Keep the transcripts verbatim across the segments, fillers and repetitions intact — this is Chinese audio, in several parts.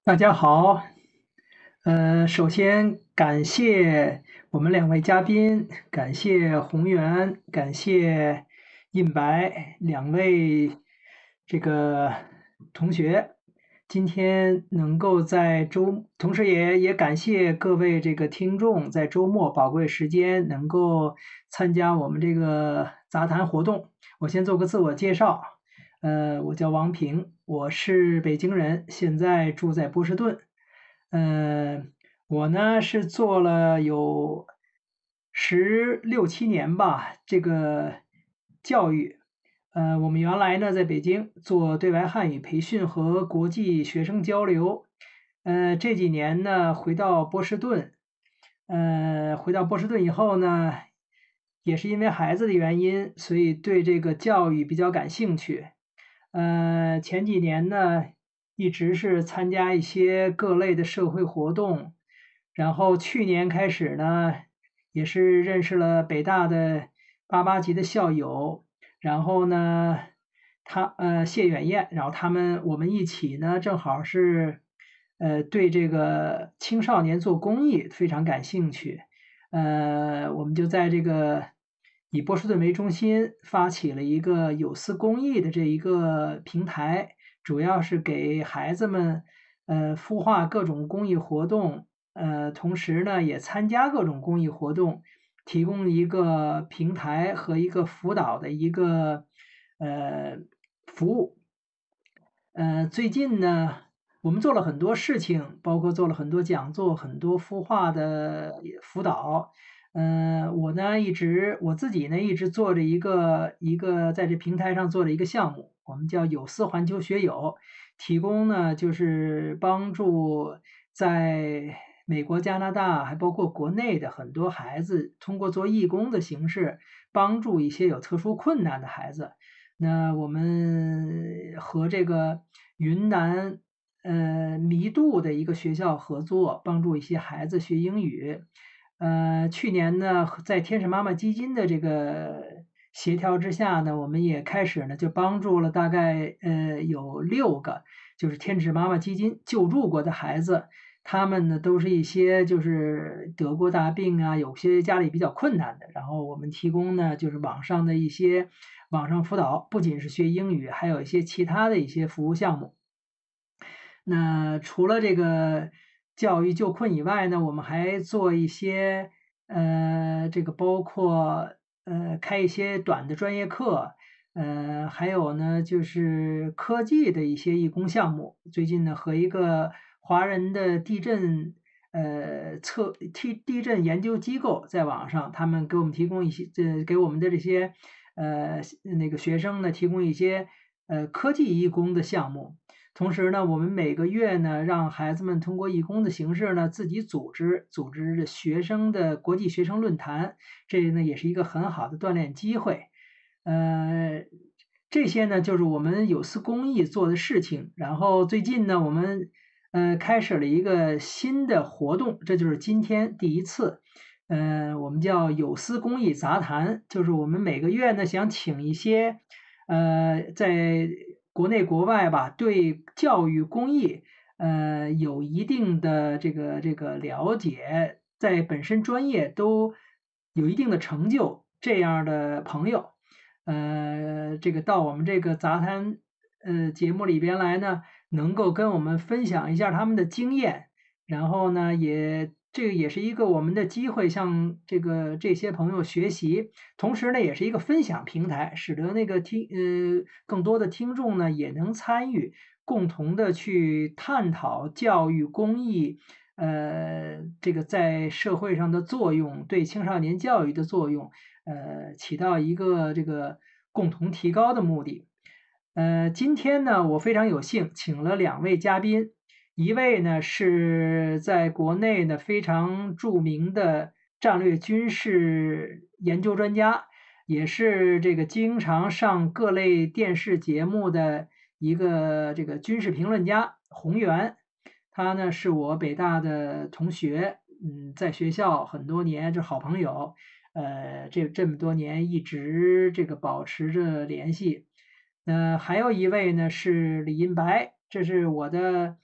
大家好，呃，首先感谢我们两位嘉宾，感谢宏源，感谢印白两位这个同学，今天能够在周，同时也也感谢各位这个听众在周末宝贵时间能够参加我们这个杂谈活动。我先做个自我介绍，呃，我叫王平，我是北京人，现在住在波士顿。呃，我呢是做了有十六七年吧，这个教育。呃，我们原来呢在北京做对外汉语培训和国际学生交流。呃，这几年呢回到波士顿。呃，回到波士顿以后呢，也是因为孩子的原因，所以对这个教育比较感兴趣。呃，前几年呢，一直是参加一些各类的社会活动，然后去年开始呢，也是认识了北大的八八级的校友，然后呢，他呃谢远燕，然后他们我们一起呢，正好是呃对这个青少年做公益非常感兴趣。呃，我们就在这个以波士顿为中心发起了一个有思公益的这一个平台，主要是给孩子们呃孵化各种公益活动，呃，同时呢也参加各种公益活动，提供一个平台和一个辅导的一个呃服务。呃，最近呢，我们做了很多事情，包括做了很多讲座、很多孵化的辅导。呃，我呢一直我自己呢一直做着一个一个在这平台上做的一个项目，我们叫有思环球学友，提供呢就是帮助在美国、加拿大，还包括国内的很多孩子，通过做义工的形式，帮助一些有特殊困难的孩子。那我们和这个云南呃弥渡的一个学校合作，帮助一些孩子学英语。呃，去年呢，在天使妈妈基金的这个协调之下呢，我们也开始呢就帮助了大概呃有六个，就是天使妈妈基金救助过的孩子。他们呢都是一些就是得过大病啊，有些家里比较困难的，然后我们提供呢就是网上的一些网上辅导，不仅是学英语，还有一些其他的一些服务项目。那除了这个教育救困以外呢，我们还做一些呃，这个包括呃开一些短的专业课，呃，还有呢就是科技的一些义工项目。最近呢和一个华人的地震呃测地地震研究机构在网上，他们给我们提供一些这给我们的这些呃那个学生呢提供一些呃科技义工的项目。同时呢，我们每个月呢，让孩子们通过义工的形式呢，自己组织组织学生的国际学生论坛，这呢也是一个很好的锻炼机会。呃，这些呢就是我们有思公益做的事情。然后最近呢，我们呃开始了一个新的活动，这就是今天第一次。呃，我们叫有思公益杂谈，就是我们每个月呢想请一些呃在国内国外吧，对教育公益呃有一定的这个这个了解，在本身专业都有一定的成就这样的朋友。呃，这个到我们这个杂谈呃节目里边来呢，能够跟我们分享一下他们的经验，然后呢，也这个也是一个我们的机会，向这个这些朋友学习，同时呢，也是一个分享平台，使得那个听呃更多的听众呢也能参与，共同的去探讨教育公益。呃，这个在社会上的作用，对青少年教育的作用，呃，起到一个这个共同提高的目的。呃，今天呢，我非常有幸请了两位嘉宾，一位呢是在国内呢非常著名的战略军事研究专家，也是这个经常上各类电视节目的一个这个军事评论家洪源。他呢是我北大的同学，嗯，在学校很多年，这好朋友。呃，这这么多年一直这个保持着联系。呃，还有一位呢是李银白，这是我的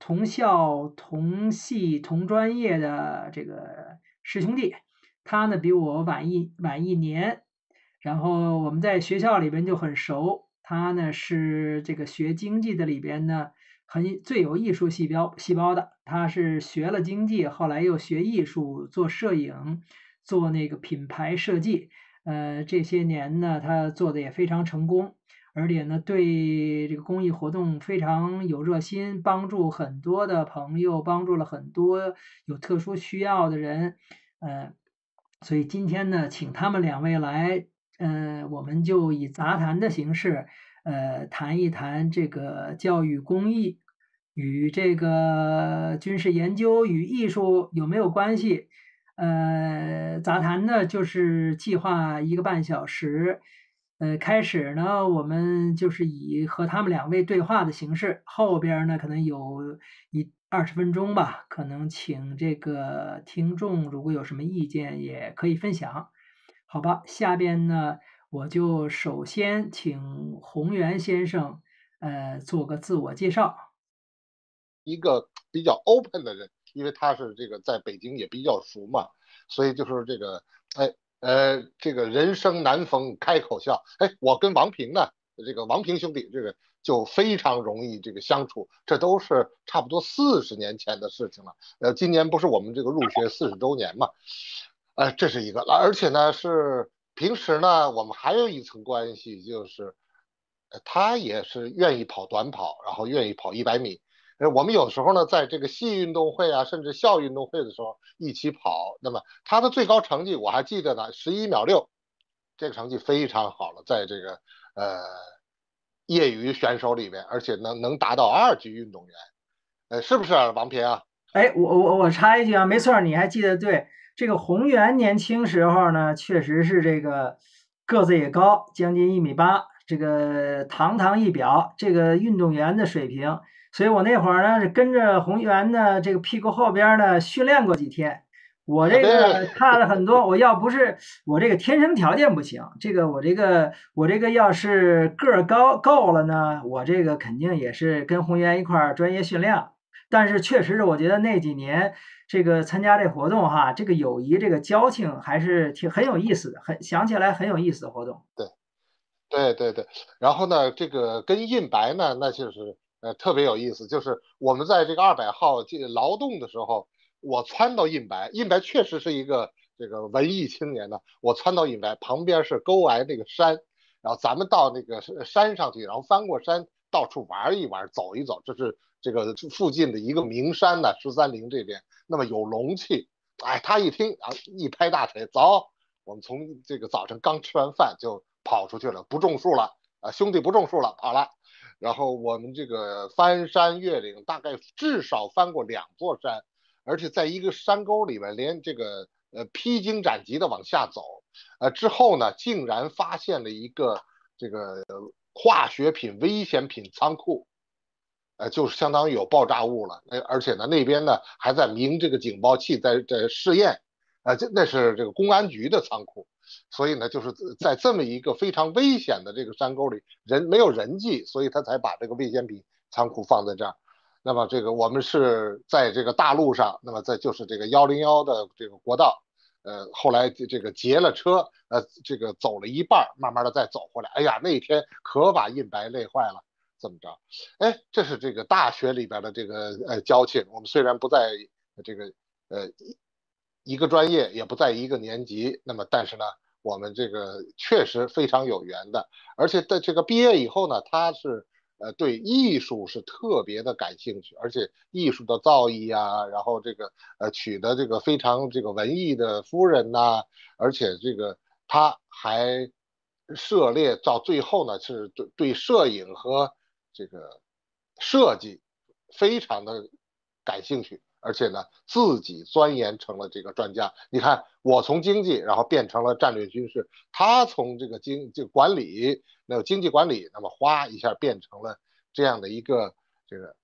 同校、同系、同专业的这个师兄弟，他呢比我晚一晚一年，然后我们在学校里边就很熟。他呢是这个学经济的里边呢很最有艺术细胞细胞的，他是学了经济，后来又学艺术，做摄影，做那个品牌设计。呃，这些年呢，他做的也非常成功。而且呢，对这个公益活动非常有热心，帮助很多的朋友，帮助了很多有特殊需要的人。呃，所以今天呢，请他们两位来，呃，我们就以杂谈的形式，呃，谈一谈这个教育公益与这个军事研究与艺术有没有关系。呃，杂谈呢就是计划一个半小时。呃，开始呢，我们就是以和他们两位对话的形式，后边儿呢可能有一二十分钟吧，可能请这个听众如果有什么意见也可以分享，好吧？下边呢，我就首先请宏源先生，呃，做个自我介绍。 一个比较 open 的人，因为他是这个在北京也比较熟嘛，所以就是这个，哎呃，这个人生难逢开口笑，哎，我跟王平呢，这个王平兄弟这个就非常容易这个相处，这都是差不多四十年前的事情了。呃，今年不是我们这个入学四十周年嘛，呃，这是一个，而且呢是平时呢我们还有一层关系，就是呃他也是愿意跑短跑，然后愿意跑一百米。呃，我们有时候呢，在这个系运动会啊，甚至校运动会的时候一起跑。那么他的最高成绩我还记得呢，十一秒六，这个成绩非常好了，在这个呃业余选手里面，而且能能达到二级运动员。呃，是不是啊，王平啊？ 哎，我我我插一句啊，没错儿，你还记得对，这个宏源年轻时候呢，确实是这个个子也高，将近一米八，这个堂堂一表，这个运动员的水平。所以我那会儿呢是跟着宏源呢这个屁股后边儿呢训练过几天。我这个对， 差了很多，我要不是我这个天生条件不行，这个我这个我这个要是个儿高够了呢，我这个肯定也是跟宏源一块儿专业训练。但是确实是，我觉得那几年这个参加这活动哈，这个友谊、这个交情还是挺很有意思的，很想起来很有意思的活动。 对对对对，然后呢，这个跟印白呢，那就是呃特别有意思，就是我们在这个二百号这劳动的时候，我窜到印白，印白确实是一个这个文艺青年呢，我窜到印白旁边是沟挨那个山，然后咱们到那个山上去，然后翻过山到处玩一玩，走一走，这是这个附近的一个名山呢，十三陵这边，那么有龙气，哎，他一听啊，一拍大腿，走。我们从这个早晨刚吃完饭就跑出去了，不种树了啊，兄弟不种树了，跑了。然后我们这个翻山越岭，大概至少翻过两座山，而且在一个山沟里面，连这个呃披荆斩棘的往下走。呃，之后呢，竟然发现了一个这个化学品危险品仓库。呃，就是相当于有爆炸物了，呃，而且呢，那边呢还在鸣这个警报器在在试验，呃，这那是这个公安局的仓库，所以呢，就是在这么一个非常危险的这个山沟里，人没有人迹，所以他才把这个危险品仓库放在这儿。那么这个我们是在这个大路上，那么在就是这个幺零幺的这个国道，呃，后来这个劫了车，呃，这个走了一半，慢慢的再走回来，哎呀，那天可把印白累坏了。这么着，哎，这是这个大学里边的这个呃交情。我们虽然不在这个呃一个专业，也不在一个年级，那么但是呢，我们这个确实非常有缘的。而且在这个毕业以后呢，他是呃对艺术是特别的感兴趣，而且艺术的造诣啊，然后这个呃娶的这个非常这个文艺的夫人呐、啊而且这个他还涉猎到最后呢，是对对摄影和这个设计非常的感兴趣，而且呢自己钻研成了这个专家。你看，我从经济然后变成了战略军事，他从这个经这个管理，那个经济管理，那么哗一下变成了这样的一个这个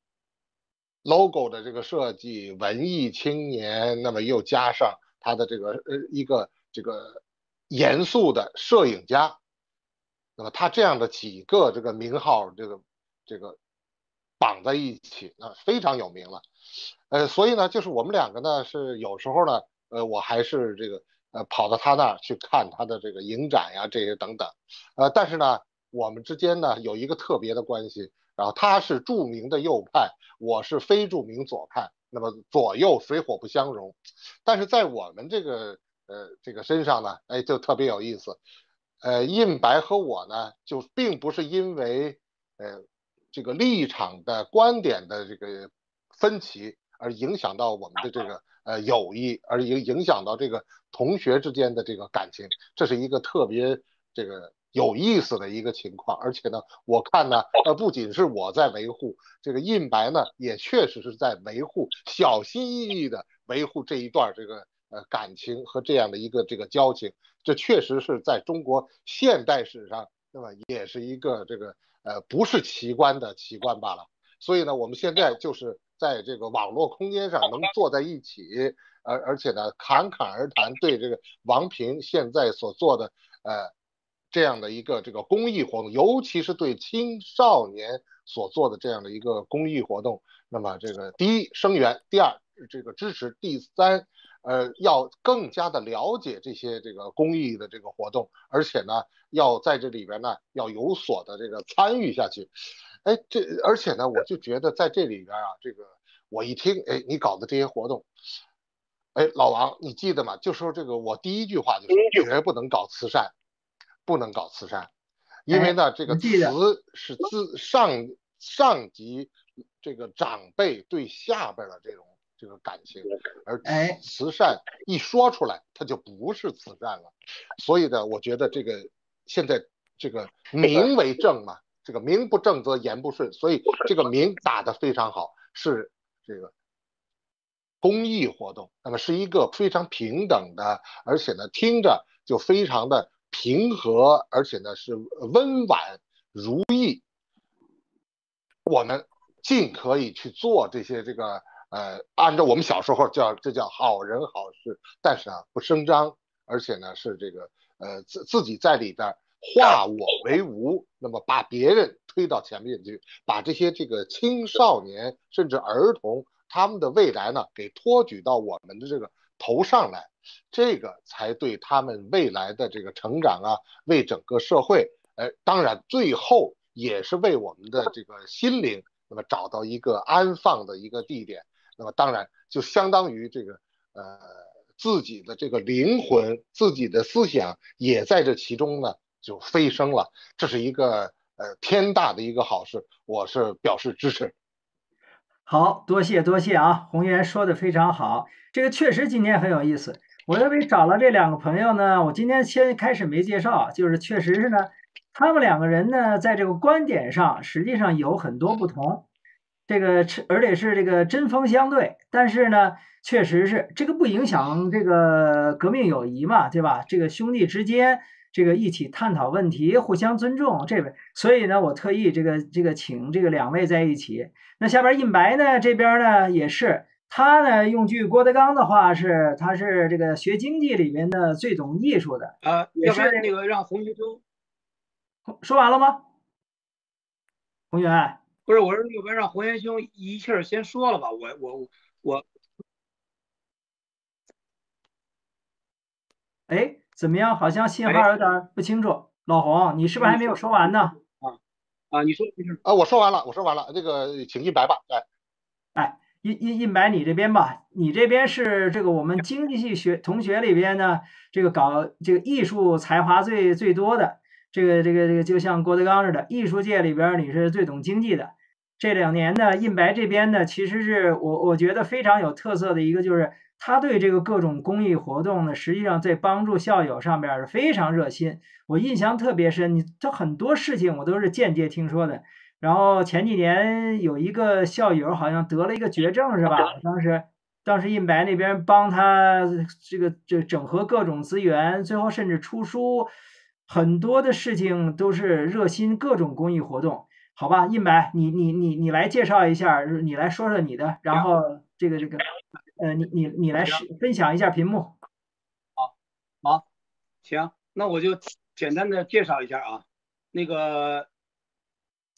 logo 的这个设计，文艺青年，那么又加上他的这个呃一个这个严肃的摄影家，那么他这样的几个这个名号，这个这个绑在一起，那非常有名了。呃，所以呢，就是我们两个呢是有时候呢，呃，我还是这个呃跑到他那儿去看他的这个影展呀这些等等，呃，但是呢，我们之间呢有一个特别的关系，然后他是著名的右派，我是非著名左派，那么左右水火不相容，但是在我们这个呃这个身上呢，哎，就特别有意思，呃，印白和我呢，就并不是因为呃这个立场的观点的这个分歧而影响到我们的这个呃友谊，而影影响到这个同学之间的这个感情，这是一个特别这个有意思的一个情况。而且呢，我看呢，呃，不仅是我在维护这个印白呢，也确实是在维护，小心翼翼的维护这一段这个呃感情和这样的一个这个交情。这确实是在中国现代史上，那么也是一个这个呃不是奇观的奇观罢了。所以呢，我们现在就是在这个网络空间上能坐在一起，而而且呢侃侃而谈，对这个王平现在所做的呃这样的一个这个公益活动，尤其是对青少年所做的这样的一个公益活动，那么这个第一声援，第二这个支持，第三呃，要更加的了解这些这个公益的这个活动，而且呢，要在这里边呢要有所的这个参与下去。哎，这而且呢，我就觉得在这里边啊，这个我一听，哎，你搞的这些活动，哎，老王，你记得吗？就说这个，我第一句话就说，绝不能搞慈善，不能搞慈善，因为哎， 呢，这个我记得， 慈是自上上级这个长辈对下边的这种这个感情，而哎， 慈善一说出来，它就不是慈善了。所以呢，我觉得这个现在这个名为正嘛，这个名不正则言不顺，所以这个名打得非常好，是这个公益活动，那么是一个非常平等的，而且呢听着就非常的平和，而且呢是温婉如意。我们尽可以去做这些这个呃，按照我们小时候叫这叫好人好事，但是啊不声张，而且呢是这个呃自自己在里边化我为无，那么把别人推到前面去，把这些这个青少年甚至儿童他们的未来呢给托举到我们的这个头上来，这个才对他们未来的这个成长啊，为整个社会，呃，当然最后也是为我们的这个心灵，那么找到一个安放的一个地点，那么当然就相当于这个呃自己的这个灵魂、自己的思想也在这其中呢就飞升了，这是一个呃天大的一个好事，我是表示支持。 好多谢多谢啊，宏源说的非常好，这个确实今天很有意思。我特别找了这两个朋友呢，我今天先开始没介绍，就是确实是呢，他们两个人呢，在这个观点上实际上有很多不同，这个是而且是这个针锋相对，但是呢，确实是这个不影响这个革命友谊嘛，对吧？这个兄弟之间这个一起探讨问题，互相尊重，这个，所以呢，我特意这个这个请这个两位在一起。那下边印白呢，这边呢也是，他呢用句郭德纲的话是，他是这个学经济里面的最懂艺术的， 呃， 也是要不然那个让洪学兄， 说完了吗？宏源， 不是，我说要不然让洪元兄一气儿先说了吧，我我我哎，怎么样？好像信哎， 号有点不清楚。老洪，你是不是还没有那你说说完呢？ 啊啊，你说没事。 啊，我说完了，我说完了，这个请一白吧，哎。 哎，印印印白，你这边吧，你这边是这个我们经济系学同学里边呢，这个搞这个艺术才华最最多的，这个这个这个就像郭德纲似的，艺术界里边你是最懂经济的。这两年呢，印白这边呢，其实是我我觉得非常有特色的一个，就是他对这个各种公益活动呢，实际上在帮助校友上边是非常热心。我印象特别深，你这很多事情我都是间接听说的。然后前几年有一个校友好像得了一个绝症是吧？当时当时印白那边帮他这个这整合各种资源，最后甚至出书，很多的事情都是热心各种公益活动。好吧，印白，你你你你来介绍一下，你来说说你的，然行后这个这个，呃，你你你来行， 试分享一下屏幕。 好，好，行，那我就简单的介绍一下啊，那个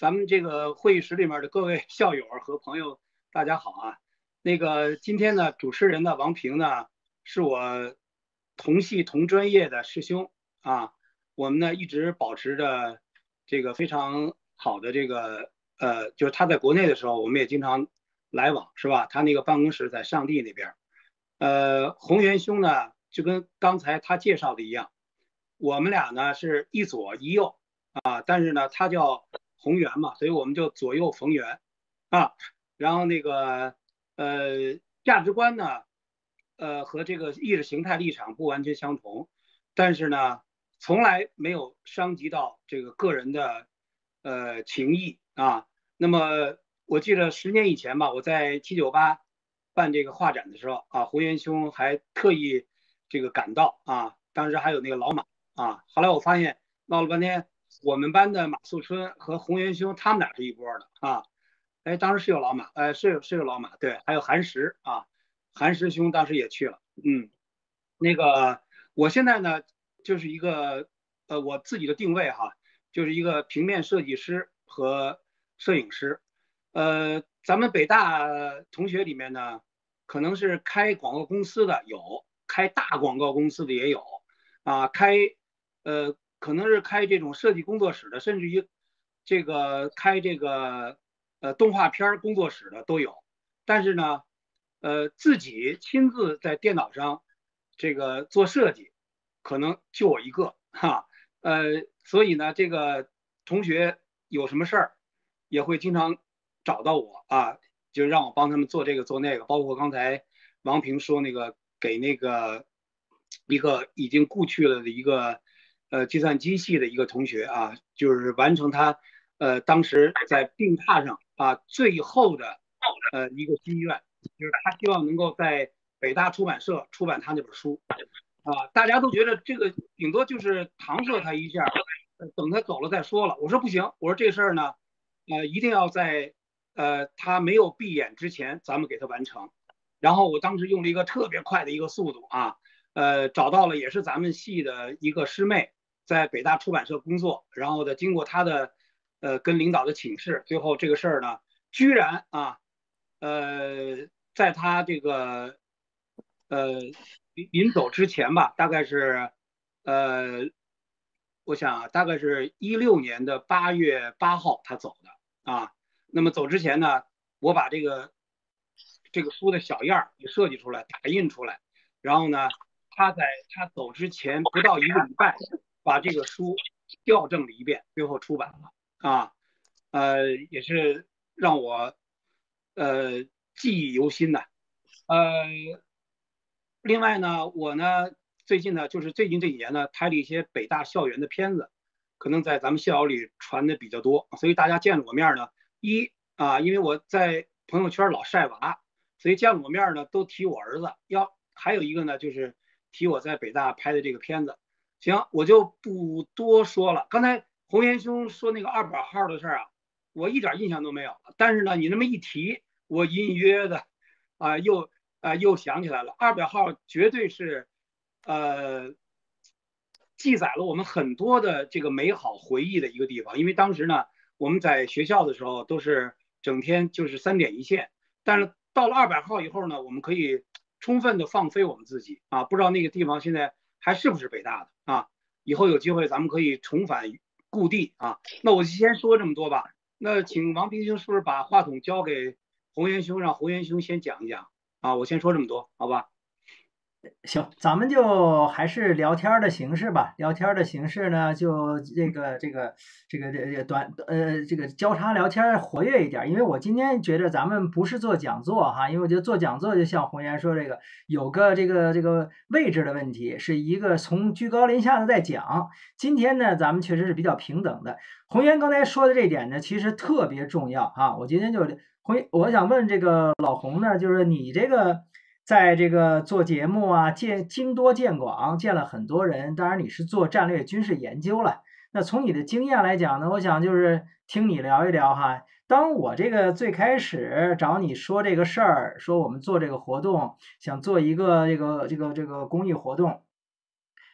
咱们这个会议室里面的各位校友和朋友，大家好啊。那个今天呢，主持人呢王平呢是我同系同专业的师兄啊，我们呢一直保持着这个非常好的这个呃，就是他在国内的时候，我们也经常来往，是吧？他那个办公室在上地那边。呃，宏源兄呢就跟刚才他介绍的一样，我们俩呢是一左一右啊，但是呢他叫宏源嘛，所以我们就左右逢源啊。然后那个呃价值观呢，呃和这个意识形态立场不完全相同，但是呢从来没有伤及到这个个人的呃情谊啊。那么我记得十年以前吧，我在七九八办这个画展的时候啊，宏源兄还特意这个赶到啊，当时还有那个老马啊。后来我发现闹了半天，我们班的马素春和宏源兄他们俩是一波的啊。哎，当时是有老马，呃，是有是有老马，对，还有韩石啊，韩石兄当时也去了，嗯，那个我现在呢就是一个呃我自己的定位哈，就是一个平面设计师和摄影师。呃，咱们北大同学里面呢，可能是开广告公司的有，开大广告公司的也有，啊，开呃可能是开这种设计工作室的，甚至于这个开这个呃动画片工作室的都有。但是呢，呃，自己亲自在电脑上这个做设计，可能就我一个哈。呃，所以呢，这个同学有什么事儿，也会经常找到我啊，就让我帮他们做这个做那个，包括刚才王平说那个给那个一个已经故去了的一个呃计算机系的一个同学啊，就是完成他呃当时在病榻上啊最后的呃一个心愿，就是他希望能够在北大出版社出版他那本书啊。大家都觉得这个顶多就是搪塞他一下，呃等他走了再说了。我说不行，我说这事儿呢，呃，一定要在呃他没有闭眼之前，咱们给他完成。然后我当时用了一个特别快的一个速度啊，呃，找到了也是咱们系的一个师妹，在北大出版社工作。然后呢，经过她的呃跟领导的请示，最后这个事儿呢，居然啊，呃，在他这个呃临临走之前吧，大概是呃，我想啊，大概是一六年的八月八号他走的啊。那么走之前呢，我把这个这个书的小样儿给设计出来，打印出来，然后呢，他在他走之前不到一个礼拜，把这个书校正了一遍，最后出版了啊。呃，也是让我呃记忆犹新的。呃，另外呢，我呢最近呢，就是最近这几年呢，拍了一些北大校园的片子，可能在咱们校友里传的比较多，所以大家见了我面呢，一啊，因为我在朋友圈老晒娃，所以见了我面呢都提我儿子。要还有一个呢，就是提我在北大拍的这个片子。行，我就不多说了。刚才洪岩兄说那个二百号的事儿啊，我一点印象都没有。但是呢，你那么一提，我隐约的啊、又啊、又想起来了。二百号绝对是呃记载了我们很多的这个美好回忆的一个地方。因为当时呢，我们在学校的时候都是整天就是三点一线，但是到了二百号以后呢，我们可以充分的放飞我们自己啊。不知道那个地方现在还是不是北大的啊？以后有机会咱们可以重返故地啊。那我就先说这么多吧。那请王平兄是不是把话筒交给洪元兄，让洪元兄先讲一讲啊？我先说这么多，好吧？ 行，咱们就还是聊天的形式吧。聊天的形式呢，就这个这个这个这个短呃这个交叉聊天活跃一点。因为我今天觉得咱们不是做讲座哈，因为我觉得做讲座就像洪岩说这个有个这个这个位置的问题，是一个从居高临下的在讲。今天呢，咱们确实是比较平等的。洪岩刚才说的这点呢，其实特别重要啊。我今天就洪，我想问这个老洪呢，就是你这个。在这个做节目啊，见经多见广，见了很多人。当然你是做战略军事研究了，那从你的经验来讲呢，我想就是听你聊一聊哈。当我这个最开始找你说这个事儿，说我们做这个活动，想做一个这个这个这个公益活动，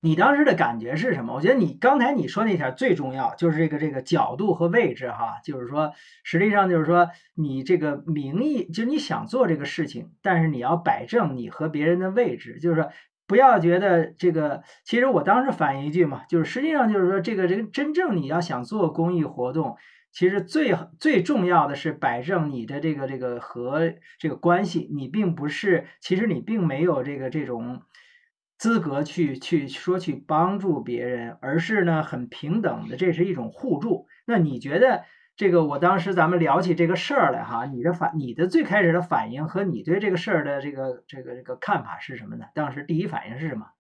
你当时的感觉是什么？我觉得你刚才你说那条最重要，就是这个这个角度和位置哈，就是说，实际上就是说，你这个名义，就是你想做这个事情，但是你要摆正你和别人的位置，就是说，不要觉得这个。其实我当时反应一句嘛，就是实际上就是说，这个这个真正你要想做公益活动，其实最最重要的是摆正你的这个这个和这个关系，你并不是，其实你并没有这个这种资格去去说去帮助别人，而是呢很平等的，这是一种互助。那你觉得这个我当时咱们聊起这个事儿来哈，你的反你的最开始的反应和你对这个事儿的这个这个这个看法是什么呢？当时第一反应是什么？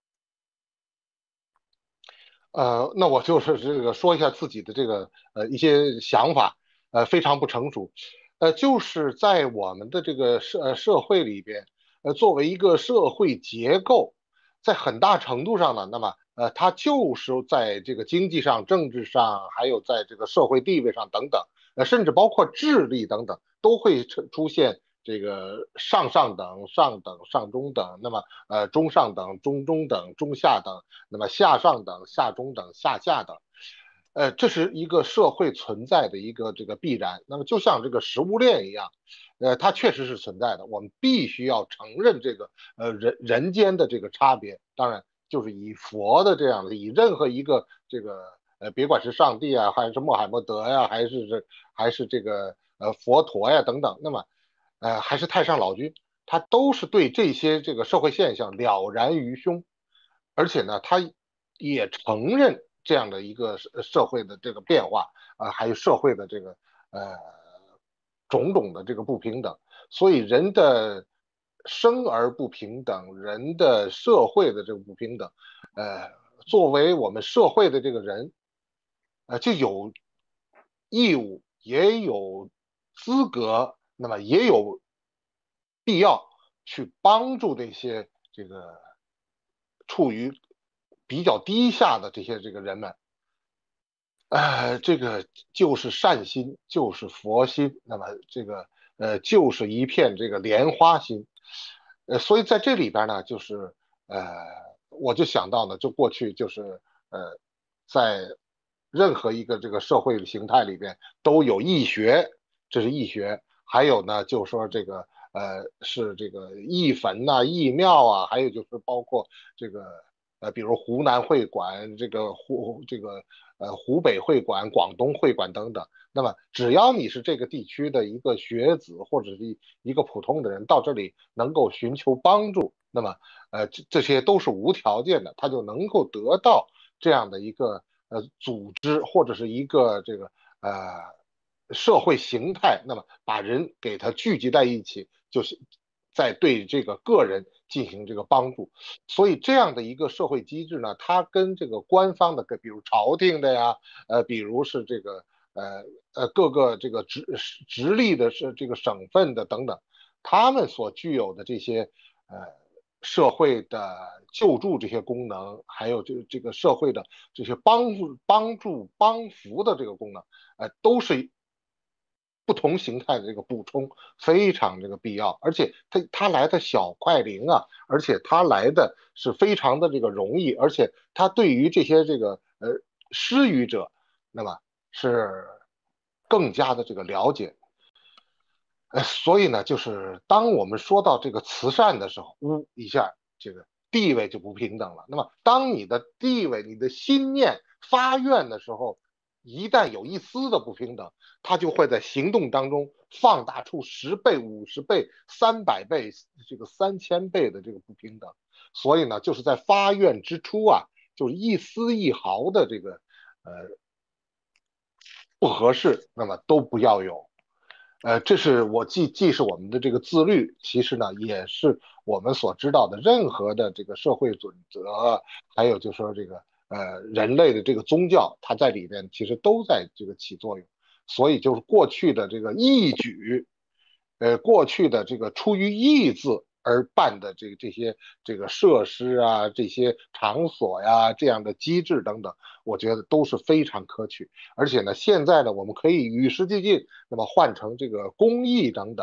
呃，那我就是这个说一下自己的这个呃一些想法，呃，非常不成熟，呃，就是在我们的这个社呃社会里边，呃，作为一个社会结构，在很大程度上呢，那么呃，它就是在这个经济上、政治上，还有在这个社会地位上等等，呃，甚至包括智力等等，都会出出现这个上上等、上等、上中等，那么呃中上等、中中等、中下等。那么下上等、下中等、下下等，呃，这是一个社会存在的一个这个必然。那么就像这个食物链一样，呃，它确实是存在的，我们必须要承认这个呃人人间的这个差别。当然，就是以佛的这样的，以任何一个这个呃，别管是上帝啊，还是穆罕默德呀、啊，还是这还是这个呃佛陀呀等等，那么呃还是太上老君，他都是对这些这个社会现象了然于胸。而且呢，他也承认这样的一个社社会的这个变化啊、呃，还有社会的这个呃种种的这个不平等，所以人的生而不平等，人的社会的这个不平等，呃，作为我们社会的这个人，呃，就有义务，也有资格，那么也有必要去帮助这些这个处于比较低下的这些这个人们，呃，这个就是善心，就是佛心，那么这个呃就是一片这个莲花心，呃，所以在这里边呢，就是呃，我就想到呢，就过去就是呃，在任何一个这个社会的形态里边都有义学，这是义学，还有呢，就说这个呃是这个义坟呐、义庙啊，还有就是包括这个呃，比如湖南会馆、这个湖这个呃湖北会馆、广东会馆等等。那么只要你是这个地区的一个学子或者是一一个普通的人，到这里能够寻求帮助，那么呃这这些都是无条件的，他就能够得到这样的一个呃组织或者是一个这个呃社会形态，那么把人给他聚集在一起，就是在对这个个人进行这个帮助。所以这样的一个社会机制呢，它跟这个官方的，比如朝廷的呀，呃，比如是这个呃呃各个这个直直隶的是这个省份的等等，他们所具有的这些呃社会的救助这些功能，还有这这个社会的这些帮助帮助帮扶的这个功能，呃，都是不同形态的这个补充非常这个必要，而且它它来的小快灵啊，而且它来的是非常的这个容易，而且它对于这些这个呃施予者，那么是更加的这个了解。呃，所以呢，就是当我们说到这个慈善的时候，呜一下这个地位就不平等了。那么当你的地位、你的心念发愿的时候，一旦有一丝的不平等，它就会在行动当中放大出十倍、五十倍、三百倍、这个三千倍的这个不平等。所以呢，就是在发愿之初啊，就是一丝一毫的这个呃不合适，那么都不要有。呃，这是我既既是我们的这个自律，其实呢，也是我们所知道的任何的这个社会准则，还有就是说这个呃人类的这个宗教，它在里边其实都在这个起作用。所以就是过去的这个义举，呃，过去的这个出于义字而办的这个这些这个设施啊，这些场所呀，这样的机制等等，我觉得都是非常可取。而且呢，现在呢，我们可以与时俱进，那么换成这个公益等等。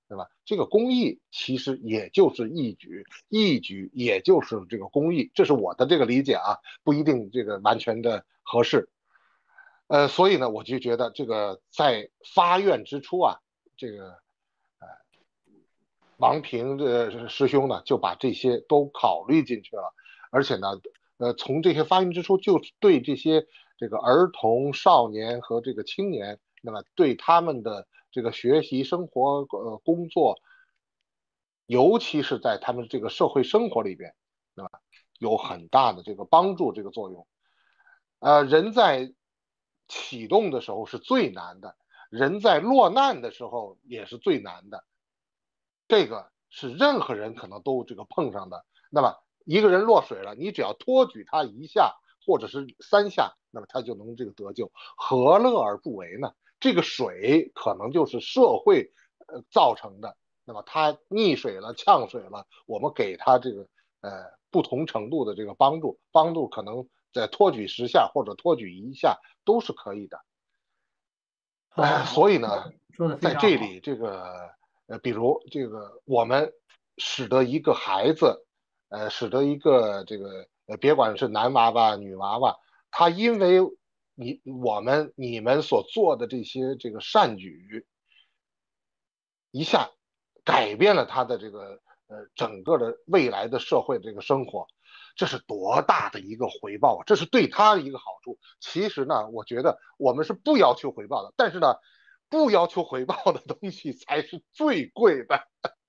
对吧？这个公益其实也就是义举，义举也就是这个公益，这是我的这个理解啊，不一定这个完全的合适。呃，所以呢，我就觉得这个在发愿之初啊，这个呃王平的师兄呢就把这些都考虑进去了，而且呢，呃，从这些发愿之初就对这些这个儿童、少年和这个青年，那么对他们的这个学习、生活、呃工作，尤其是在他们这个社会生活里边，那么有很大的这个帮助这个作用。呃，人在启动的时候是最难的，人在落难的时候也是最难的。这个是任何人可能都这个碰上的。那么一个人落水了，你只要托举他一下或者是三下，那么他就能这个得救，何乐而不为呢？这个水可能就是社会呃造成的，那么他溺水了、呛水了，我们给他这个呃不同程度的这个帮助，帮助可能在托举十下或者托举一下都是可以的。呃， 好好， 所以呢， 说的非在常好。 这里这个呃，比如这个我们使得一个孩子，呃，使得一个这个呃，别管是男娃娃、女娃娃，他因为你我们你们所做的这些这个善举，一下改变了他的这个呃整个的未来的社会这个生活，这是多大的一个回报啊！这是对他的一个好处。其实呢，我觉得我们是不要求回报的，但是呢，不要求回报的东西才是最贵的。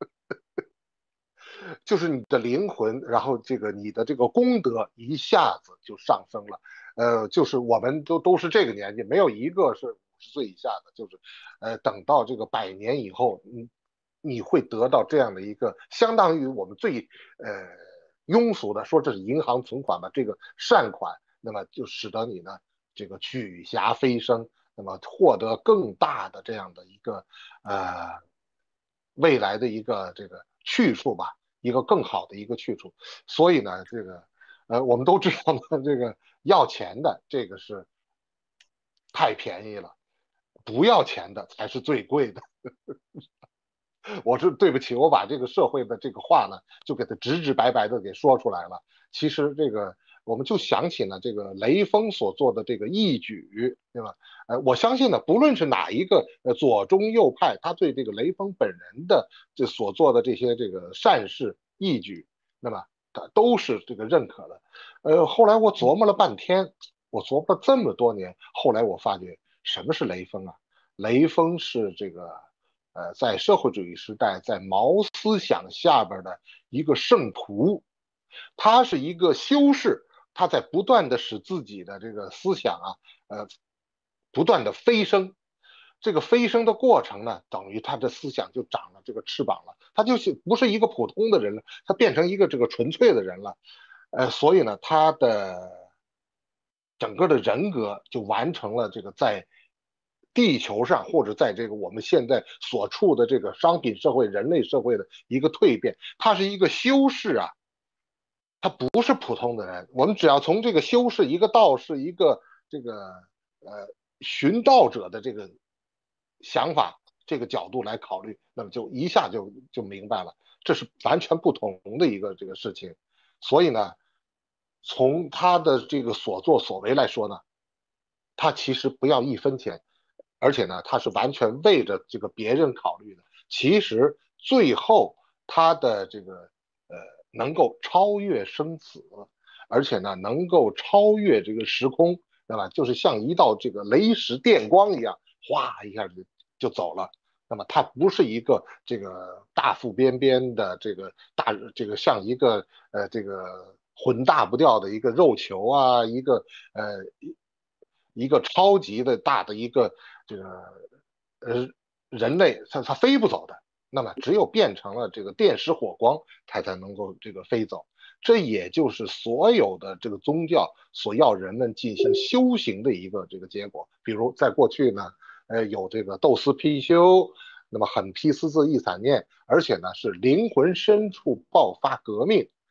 就是你的灵魂，然后这个你的这个功德一下子就上升了。呃，就是我们都都是这个年纪，没有一个是五十岁以下的，就是呃，等到这个百年以后，你你会得到这样的一个相当于我们最呃庸俗的说这是银行存款吧，这个善款，那么就使得你呢这个举霞飞升，那么获得更大的这样的一个呃未来的一个这个去处吧。一个更好的一个去处。所以呢，这个呃，我们都知道呢，这个要钱的这个是太便宜了，不要钱的才是最贵的。我是对不起，我把这个社会的这个话呢，就给它直直白白的给说出来了。其实这个我们就想起呢，这个雷锋所做的这个义举，对吧？呃，我相信呢，不论是哪一个呃左中右派，他对这个雷锋本人的这所做的这些这个善事义举，那么他都是这个认可的。呃，后来我琢磨了半天，我琢磨了这么多年，后来我发觉什么是雷锋啊？雷锋是这个。呃，在社会主义时代，在毛思想下边的一个圣徒，他是一个修士，他在不断的使自己的这个思想啊，呃，不断的飞升。这个飞升的过程呢，等于他的思想就长了这个翅膀了，他就是不是一个普通的人了，他变成一个这个纯粹的人了。呃，所以呢，他的整个的人格就完成了这个在地球上或者在这个我们现在所处的这个商品社会、人类社会的一个蜕变。他是一个修士啊，他不是普通的人。我们只要从这个修士、一个道士、一个这个呃寻道者的这个想法、这个角度来考虑，那么就一下就就明白了，这是完全不同的一个这个事情。所以呢，从他的这个所作所为来说呢，他其实不要一分钱，而且呢，他是完全为着这个别人考虑的。其实最后他的这个呃能够超越生死，而且呢能够超越这个时空，对吧？就是像一道这个雷石电光一样，哗一下就就走了。那么它不是一个这个大腹边边的这个大这个像一个呃这个混大不掉的一个肉球啊，一个呃一个超级的大的一个这个呃人类，它它飞不走的。那么只有变成了这个电石火光，它才能够这个飞走。这也就是所有的这个宗教所要人们进行修行的一个这个结果。比如在过去呢，呃，有这个斗私批修，那么狠批私自异散念，而且呢是灵魂深处爆发革命。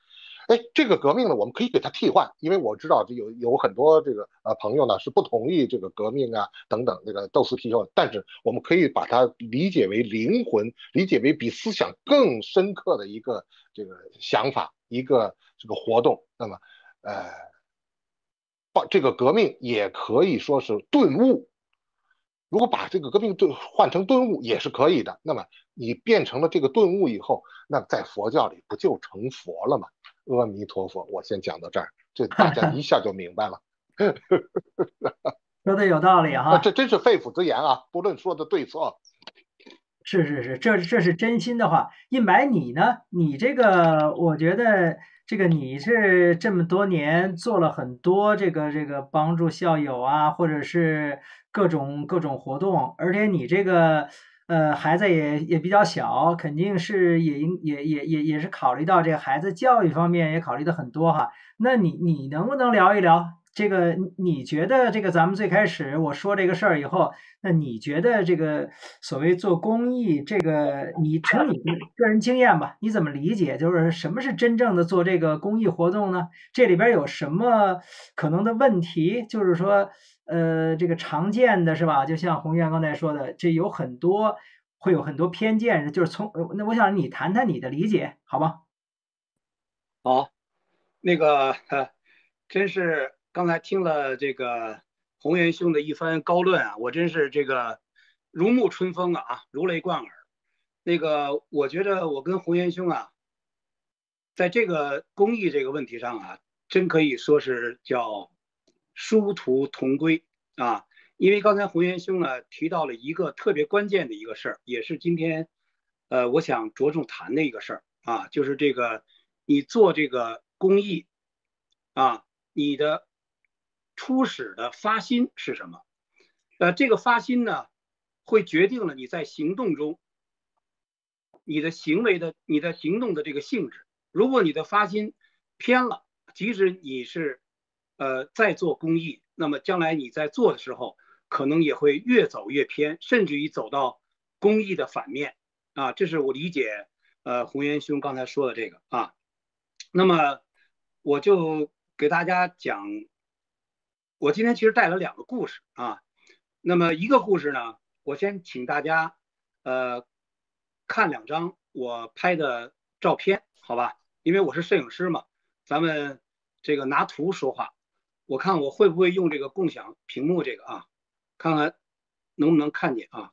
哎，这个革命呢，我们可以给它替换，因为我知道有有很多这个呃朋友呢是不同意这个革命啊等等这个斗私批斗，但是我们可以把它理解为灵魂，理解为比思想更深刻的一个这个想法，一个这个活动。那么，呃，这个革命也可以说是顿悟。如果把这个革命顿换成顿悟也是可以的，那么你变成了这个顿悟以后，那在佛教里不就成佛了吗？阿弥陀佛，我先讲到这儿，这大家一下就明白了。 说的有道理啊， 哈。 这真是肺腑之言啊，不论说的对错。 是是是，这这是真心的话。印白你呢？你这个，我觉得这个你是这么多年做了很多这个这个帮助校友啊，或者是各种各种活动，而且你这个呃孩子也也比较小，肯定是也应也也也也是考虑到这个孩子教育方面也考虑的很多哈。那你你能不能聊一聊这个？你觉得这个咱们最开始我说这个事儿以后，那你觉得这个所谓做公益，这个你从你的个人经验吧，你怎么理解？就是什么是真正的做这个公益活动呢？这里边有什么可能的问题？就是说，呃，这个常见的是吧？就像宏源刚才说的，这有很多会有很多偏见，就是从那我想你谈谈你的理解，好吗？ 好，那个呃，真是刚才听了这个宏源兄的一番高论啊，我真是这个如沐春风啊，如雷贯耳。那个，我觉得我跟宏源兄啊，在这个公益这个问题上啊，真可以说是叫殊途同归啊。因为刚才宏源兄呢提到了一个特别关键的一个事儿，也是今天呃我想着重谈的一个事儿啊，就是这个你做这个公益啊，你的初始的发心是什么？呃，这个发心呢，会决定了你在行动中你的行为的、你的行动的这个性质。如果你的发心偏了，即使你是呃在做公益，那么将来你在做的时候，可能也会越走越偏，甚至于走到公益的反面啊。这是我理解呃宏源兄刚才说的这个啊。那么我就给大家讲，我今天其实带了两个故事啊。那么一个故事呢，我先请大家呃看两张我拍的照片，好吧？因为我是摄影师嘛，咱们这个拿图说话。我看我会不会用这个共享屏幕这个啊，看看能不能看见啊。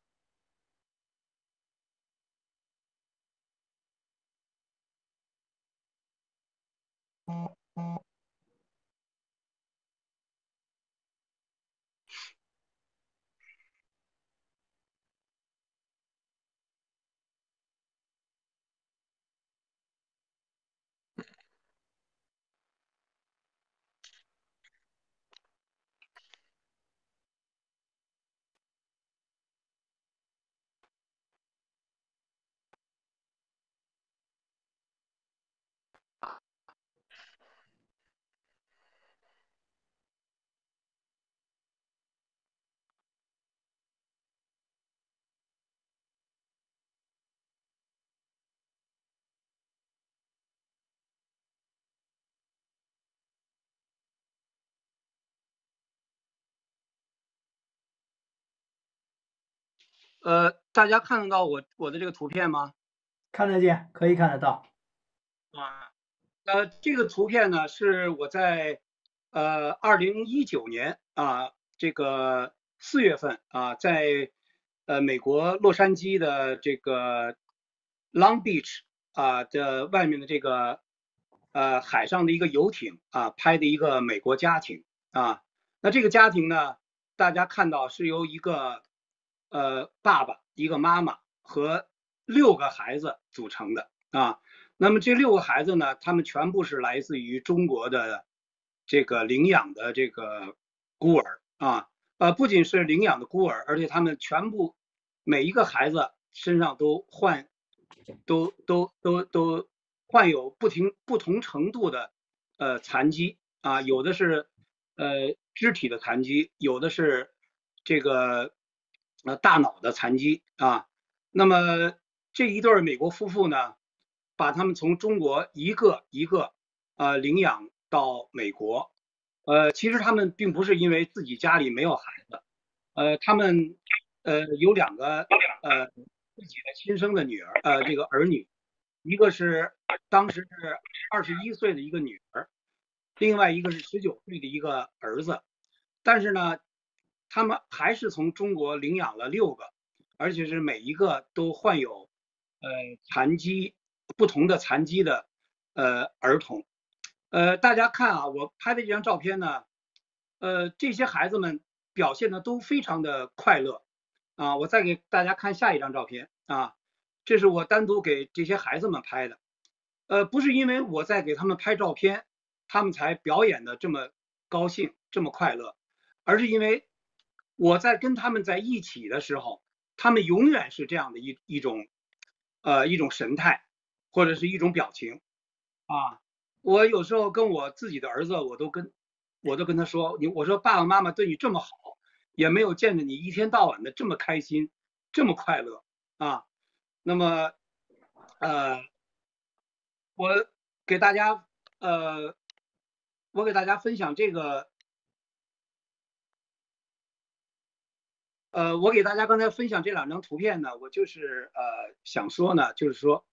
呃，大家看得到我我的这个图片吗？ 看得见，可以看得到。 啊，呃，这个图片呢是我在呃二零一九年啊这个四月份啊在呃美国洛杉矶的这个 Long Beach 啊的外面的这个呃海上的一个游艇啊拍的一个美国家庭啊。那这个家庭呢，大家看到是由一个呃爸爸、一个妈妈和六个孩子组成的啊。那么这六个孩子呢，他们全部是来自于中国的这个领养的这个孤儿啊，呃，不仅是领养的孤儿，而且他们全部每一个孩子身上都患都都都都患有不停不同程度的呃残疾啊，有的是呃肢体的残疾，有的是这个呃大脑的残疾啊。那么这一对美国夫妇呢，把他们从中国一个一个呃领养到美国。呃，其实他们并不是因为自己家里没有孩子，呃，他们呃有两个呃自己的亲生的女儿，呃这个儿女，一个是当时是二十一岁的一个女儿，另外一个是十九岁的一个儿子。但是呢，他们还是从中国领养了六个，而且是每一个都患有呃残疾不同的残疾的呃儿童。呃，大家看啊，我拍的这张照片呢，呃，这些孩子们表现的都非常的快乐啊。我再给大家看下一张照片啊，这是我单独给这些孩子们拍的。呃，不是因为我在给他们拍照片，他们才表演的这么高兴，这么快乐，而是因为我在跟他们在一起的时候，他们永远是这样的一一种呃一种神态，或者是一种表情啊。我有时候跟我自己的儿子，我都跟我都跟他说，你我说爸爸妈妈对你这么好，也没有见着你一天到晚的这么开心，这么快乐啊。那么呃，我给大家呃，我给大家分享这个呃，我给大家刚才分享这两张图片呢，我就是呃想说呢，就是说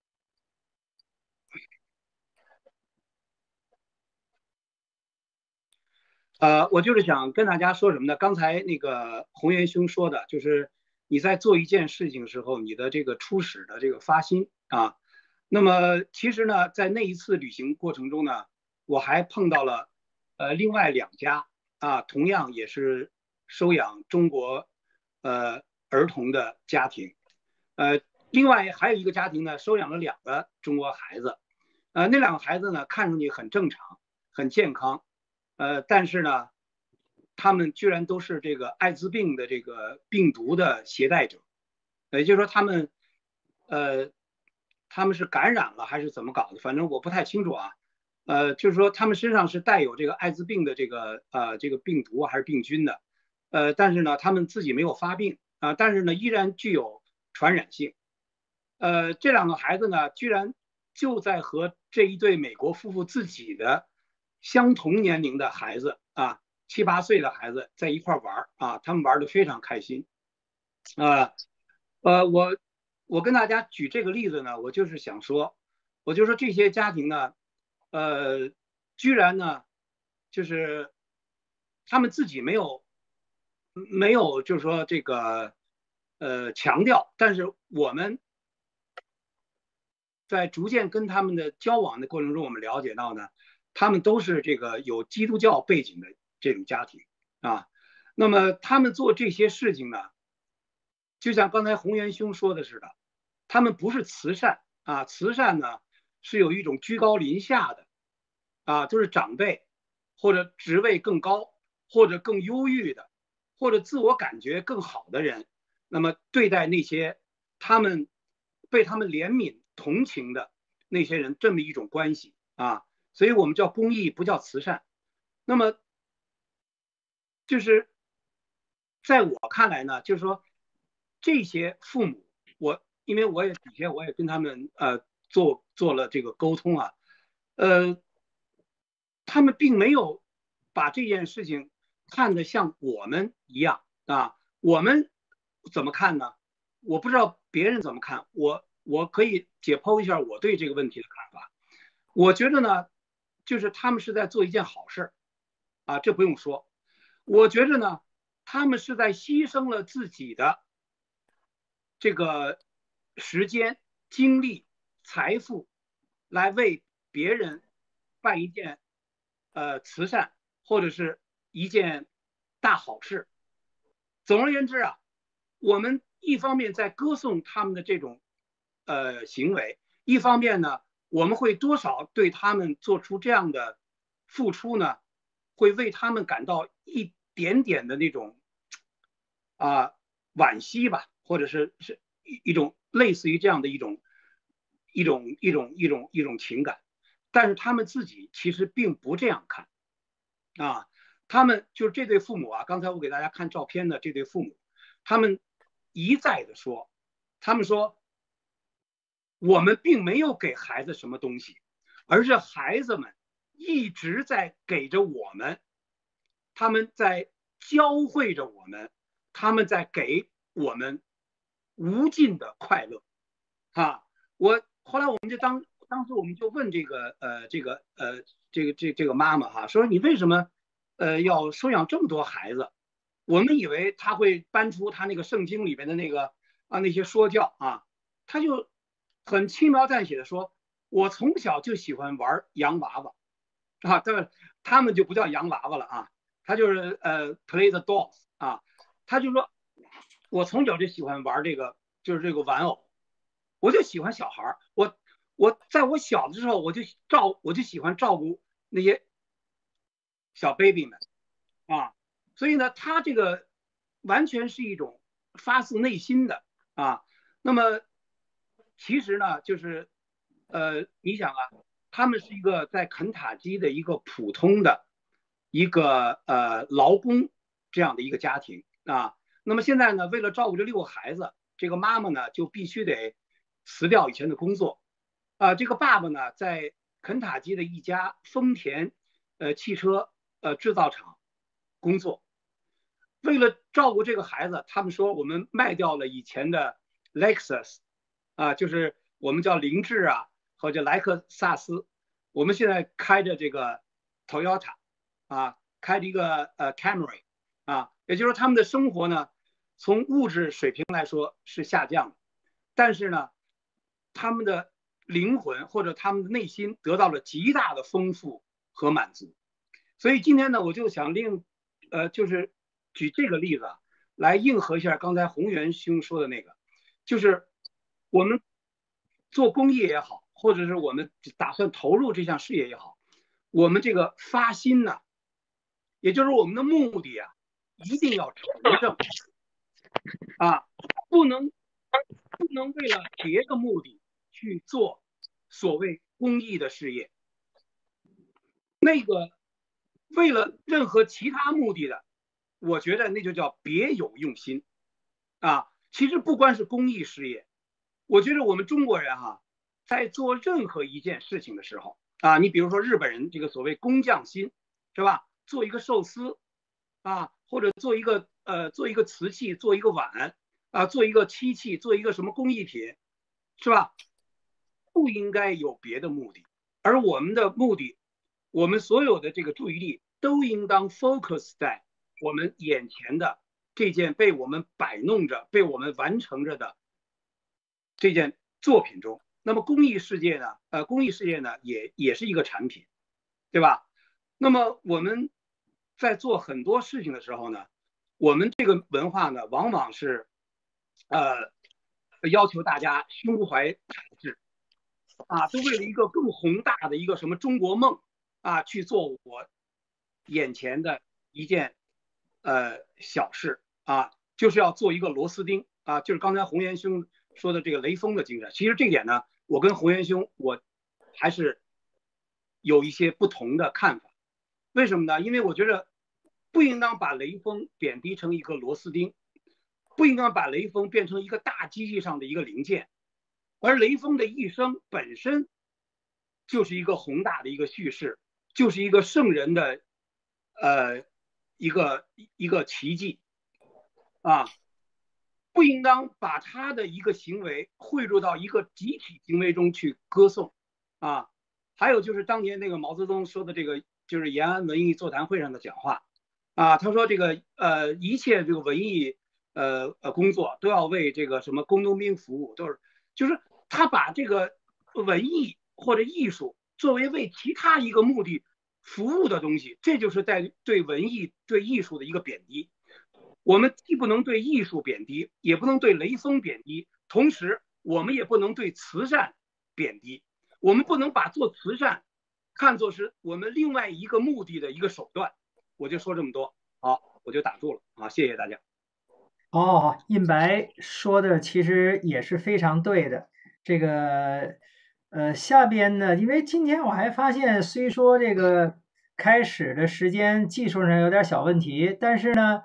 呃，我就是想跟大家说什么呢？刚才那个宏源兄说的，就是你在做一件事情时候，你的这个初始的这个发心啊。那么其实呢，在那一次旅行过程中呢，我还碰到了呃另外两家啊，同样也是收养中国呃儿童的家庭。呃，另外还有一个家庭呢，收养了两个中国孩子。呃，那两个孩子呢，看上去很正常，很健康。呃，但是呢，他们居然都是这个艾滋病的这个病毒的携带者，也就是说他们，呃，他们是感染了还是怎么搞的？反正我不太清楚啊。呃，就是说他们身上是带有这个艾滋病的这个呃这个病毒还是病菌的，呃，但是呢，他们自己没有发病啊，但是呢，依然具有传染性。呃，这两个孩子呢，居然就在和这一对美国夫妇自己的相同年龄的孩子啊，七八岁的孩子在一块玩啊，他们玩的非常开心啊。呃，我我跟大家举这个例子呢，我就是想说，我就说这些家庭呢，呃，居然呢，就是他们自己没有没有，就是说这个呃强调，但是我们在逐渐跟他们的交往的过程中，我们了解到呢，他们都是这个有基督教背景的这种家庭啊。那么他们做这些事情呢，就像刚才洪元兄说的似的，他们不是慈善啊，慈善呢是有一种居高临下的啊，就是长辈或者职位更高或者更优越的，或者自我感觉更好的人，那么对待那些他们被他们怜悯同情的那些人，这么一种关系啊。所以我们叫公益，不叫慈善。那么就是在我看来呢，就是说这些父母，我因为我也底下我也跟他们呃做做了这个沟通啊，呃，他们并没有把这件事情看得像我们一样啊。我们怎么看呢？我不知道别人怎么看，我我可以解剖一下我对这个问题的看法。我觉得呢，就是他们是在做一件好事啊，这不用说。我觉着呢，他们是在牺牲了自己的这个时间、精力、财富，来为别人办一件呃慈善或者是一件大好事。总而言之啊，我们一方面在歌颂他们的这种呃行为，一方面呢，我们会多少对他们做出这样的付出呢，会为他们感到一点点的那种啊、呃、惋惜吧，或者是是一一种类似于这样的一种一种一种一种一种情感。但是他们自己其实并不这样看啊。他们就是这对父母啊，刚才我给大家看照片的这对父母，他们一再的说，他们说我们并没有给孩子什么东西，而是孩子们一直在给着我们，他们在教会着我们，他们在给我们无尽的快乐啊！我后来我们就当当时我们就问这个呃这个呃这个这这个妈妈哈，说你为什么呃要收养这么多孩子？我们以为他会搬出他那个圣经里面的那个啊那些说教啊，他就很轻描淡写的说，我从小就喜欢玩洋娃娃啊，对，他们就不叫洋娃娃了啊，他就是呃 play the dolls 啊，他就说，我从小就喜欢玩这个，就是这个玩偶，我就喜欢小孩儿，我我在我小的时候我就照我就喜欢照顾那些小 baby 们啊，所以呢，他这个完全是一种发自内心的啊。那么其实呢，就是呃，你想啊，他们是一个在肯塔基的一个普通的一个呃劳工这样的一个家庭啊。那么现在呢，为了照顾这六个孩子，这个妈妈呢就必须得辞掉以前的工作啊。这个爸爸呢，在肯塔基的一家丰田呃汽车呃制造厂工作。为了照顾这个孩子，他们说我们卖掉了以前的 Lexus 啊，就是我们叫凌志啊，或者莱克萨斯。我们现在开着这个 Toyota 啊，开着一个呃 Camry 啊，也就是说他们的生活呢，从物质水平来说是下降的，但是呢，他们的灵魂或者他们的内心得到了极大的丰富和满足。所以今天呢，我就想令呃，就是举这个例子啊，来应和一下刚才宏源兄说的那个，就是我们做公益也好，或者是我们打算投入这项事业也好，我们这个发心呢，也就是我们的目的啊，一定要纯正啊，不能不能为了别的目的去做所谓公益的事业，那个为了任何其他目的的，我觉得那就叫别有用心啊。其实不光是公益事业，我觉得我们中国人哈、啊，在做任何一件事情的时候啊，你比如说日本人这个所谓工匠心，是吧？做一个寿司啊，或者做一个呃做一个瓷器，做一个碗啊，做一个漆器，做一个什么工艺品，是吧？不应该有别的目的，而我们的目的，我们所有的这个注意力都应当 focus 在我们眼前的这件被我们摆弄着、被我们完成着的这件作品中。那么公益世界呢？呃，公益事业呢，也也是一个产品，对吧？那么我们在做很多事情的时候呢，我们这个文化呢，往往是呃要求大家胸怀彩志啊，都为了一个更宏大的一个什么中国梦啊去做我眼前的一件呃小事啊，就是要做一个螺丝钉啊，就是刚才宏源兄说的这个雷锋的精神。其实这点呢，我跟宏源兄我还是有一些不同的看法。为什么呢？因为我觉得不应当把雷锋贬低成一个螺丝钉，不应当把雷锋变成一个大机器上的一个零件，而雷锋的一生本身就是一个宏大的一个叙事，就是一个圣人的呃一个一个奇迹啊，不应当把他的一个行为汇入到一个集体行为中去歌颂啊。还有就是当年那个毛泽东说的这个，就是延安文艺座谈会上的讲话啊，他说这个呃一切这个文艺呃呃工作都要为这个什么工农兵服务，都是就是他把这个文艺或者艺术作为为其他一个目的服务的东西，这就是在对文艺对艺术的一个贬低。我们既不能对艺术贬低，也不能对雷锋贬低，同时我们也不能对慈善贬低。我们不能把做慈善看作是我们另外一个目的的一个手段。我就说这么多，好，我就打住了啊，谢谢大家。 哦，印白说的其实也是非常对的。这个，呃，下边呢，因为今天我还发现，虽说这个开始的时间技术上有点小问题，但是呢，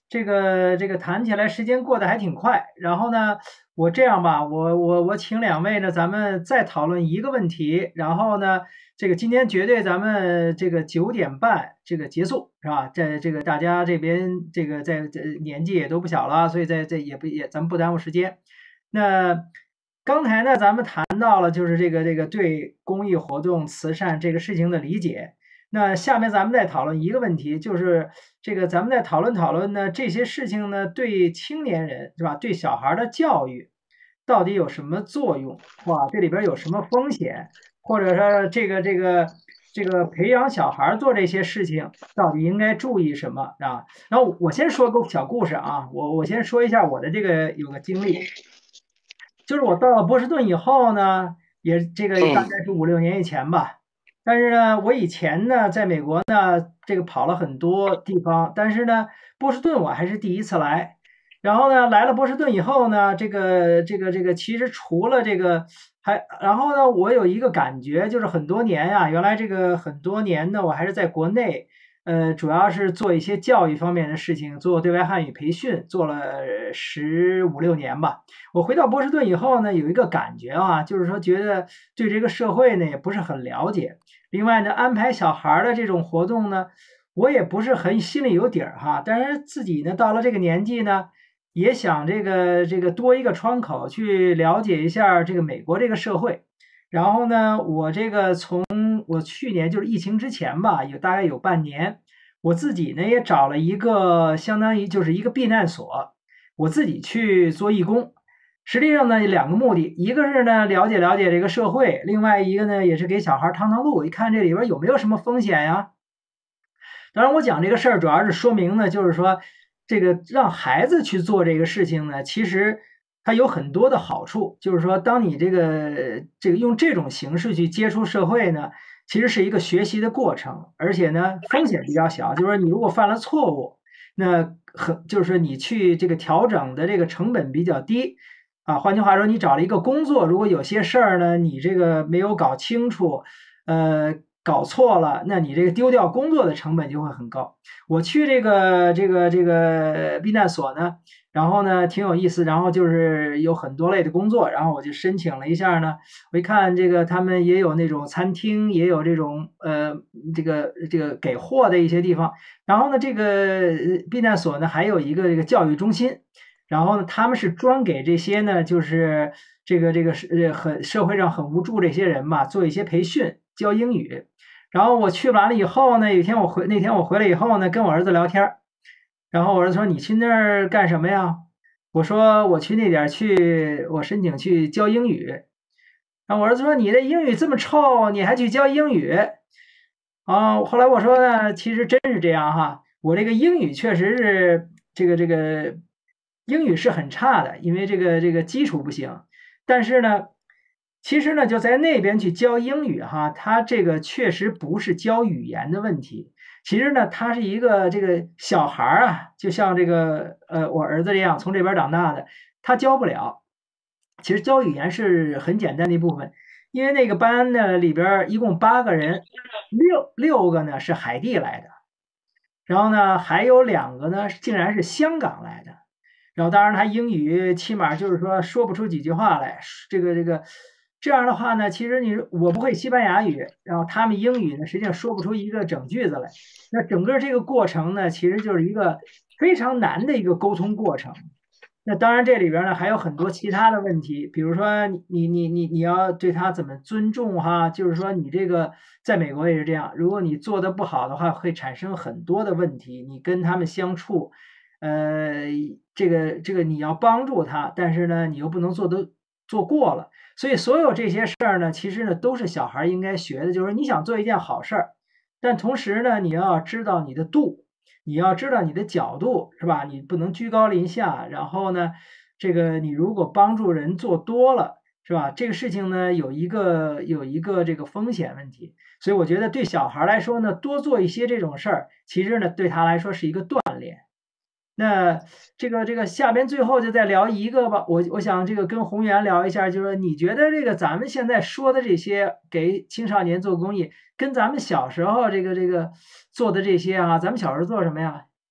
这个这个谈起来时间过得还挺快。然后呢，我这样吧，我我我请两位呢，咱们再讨论一个问题。然后呢，这个今天绝对咱们这个九点半这个结束是吧？在这个大家这边这个在这年纪也都不小了，所以在这也不也咱们不耽误时间。那刚才呢，咱们谈到了就是这个这个对公益活动、慈善这个事情的理解。那下面咱们再讨论一个问题，就是这个咱们再讨论讨论呢，这些事情呢对青年人是吧，对小孩的教育到底有什么作用？哇，这里边有什么风险？或者说这个这个这个培养小孩做这些事情到底应该注意什么啊？然后我先说个小故事啊，我我先说一下我的这个有个经历。就是我到了波士顿以后呢，也这个大概是五六年以前吧。但是呢，我以前呢，在美国呢，这个跑了很多地方，但是呢，波士顿我还是第一次来。然后呢，来了波士顿以后呢，这个这个这个，其实除了这个，还然后呢，我有一个感觉，就是很多年呀，原来这个很多年呢，我还是在国内。呃，主要是做一些教育方面的事情，做对外汉语培训，做了十五六年吧。我回到波士顿以后呢，有一个感觉啊，就是说觉得对这个社会呢也不是很了解。另外呢，安排小孩的这种活动呢，我也不是很心里有底儿哈。但是自己呢到了这个年纪呢，也想这个这个多一个窗口去了解一下这个美国这个社会。然后呢，我这个从我去年就是疫情之前吧，有大概有半年，我自己呢也找了一个相当于就是一个避难所，我自己去做义工。实际上呢，两个目的，一个是呢了解了解这个社会，另外一个呢也是给小孩趟趟路，一看这里边有没有什么风险呀。当然，我讲这个事儿主要是说明呢，就是说这个让孩子去做这个事情呢，其实它有很多的好处。就是说，当你这个这个用这种形式去接触社会呢，其实是一个学习的过程，而且呢风险比较小。就是说，你如果犯了错误，那很就是说你去这个调整的这个成本比较低啊。换句话说，你找了一个工作，如果有些事儿呢，你这个没有搞清楚，呃。搞错了，那你这个丢掉工作的成本就会很高。我去这个这个这个避难所呢，然后呢挺有意思，然后就是有很多类的工作，然后我就申请了一下呢。我一看这个他们也有那种餐厅，也有这种呃这个这个给货的一些地方。然后呢，这个避难所呢还有一个这个教育中心，然后呢他们是专给这些呢就是这个这个是很社会上很无助这些人嘛做一些培训。教英语。然后我去完了以后呢，有一天我回那天我回来以后呢，跟我儿子聊天，然后我儿子说：“你去那儿干什么呀？”我说：“我去那点去，我申请去教英语。”然后我儿子说：“你这英语这么臭，你还去教英语？”啊，后来我说呢，其实真是这样哈，我这个英语确实是这个这个英语是很差的，因为这个这个基础不行，但是呢。其实呢，就在那边去教英语哈，他这个确实不是教语言的问题。其实呢，他是一个这个小孩啊，就像这个呃我儿子这样从这边长大的，他教不了。其实教语言是很简单的一部分，因为那个班呢里边一共八个人，六六个呢是海地来的，然后呢还有两个呢竟然是香港来的。然后当然他英语起码就是说说不出几句话来，这个这个。这样的话呢，其实你我不会西班牙语，然后他们英语呢，实际上说不出一个整句子来。那整个这个过程呢，其实就是一个非常难的一个沟通过程。那当然这里边呢还有很多其他的问题，比如说你你你你你要对他怎么尊重哈，就是说你这个在美国也是这样，如果你做的不好的话，会产生很多的问题。你跟他们相处，呃，这个这个你要帮助他，但是呢，你又不能做的做过了。所以所有这些事儿呢，其实呢都是小孩应该学的，就是你想做一件好事儿，但同时呢，你要知道你的度，你要知道你的角度，是吧？你不能居高临下。然后呢，这个你如果帮助人做多了，是吧？这个事情呢有一个有一个这个风险问题。所以我觉得对小孩来说呢，多做一些这种事儿，其实呢对他来说是一个锻炼。那这个这个下边最后就再聊一个吧，我我想这个跟宏源聊一下，就是说你觉得这个咱们现在说的这些给青少年做公益，跟咱们小时候这个这个做的这些啊，咱们小时候做什么呀？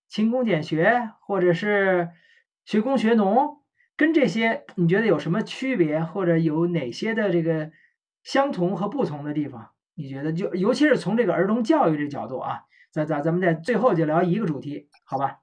勤工俭学，或者是学工学农，跟这些你觉得有什么区别，或者有哪些的这个相同和不同的地方？你觉得就尤其是从这个儿童教育这角度啊，咱咱咱们在最后就聊一个主题，好吧？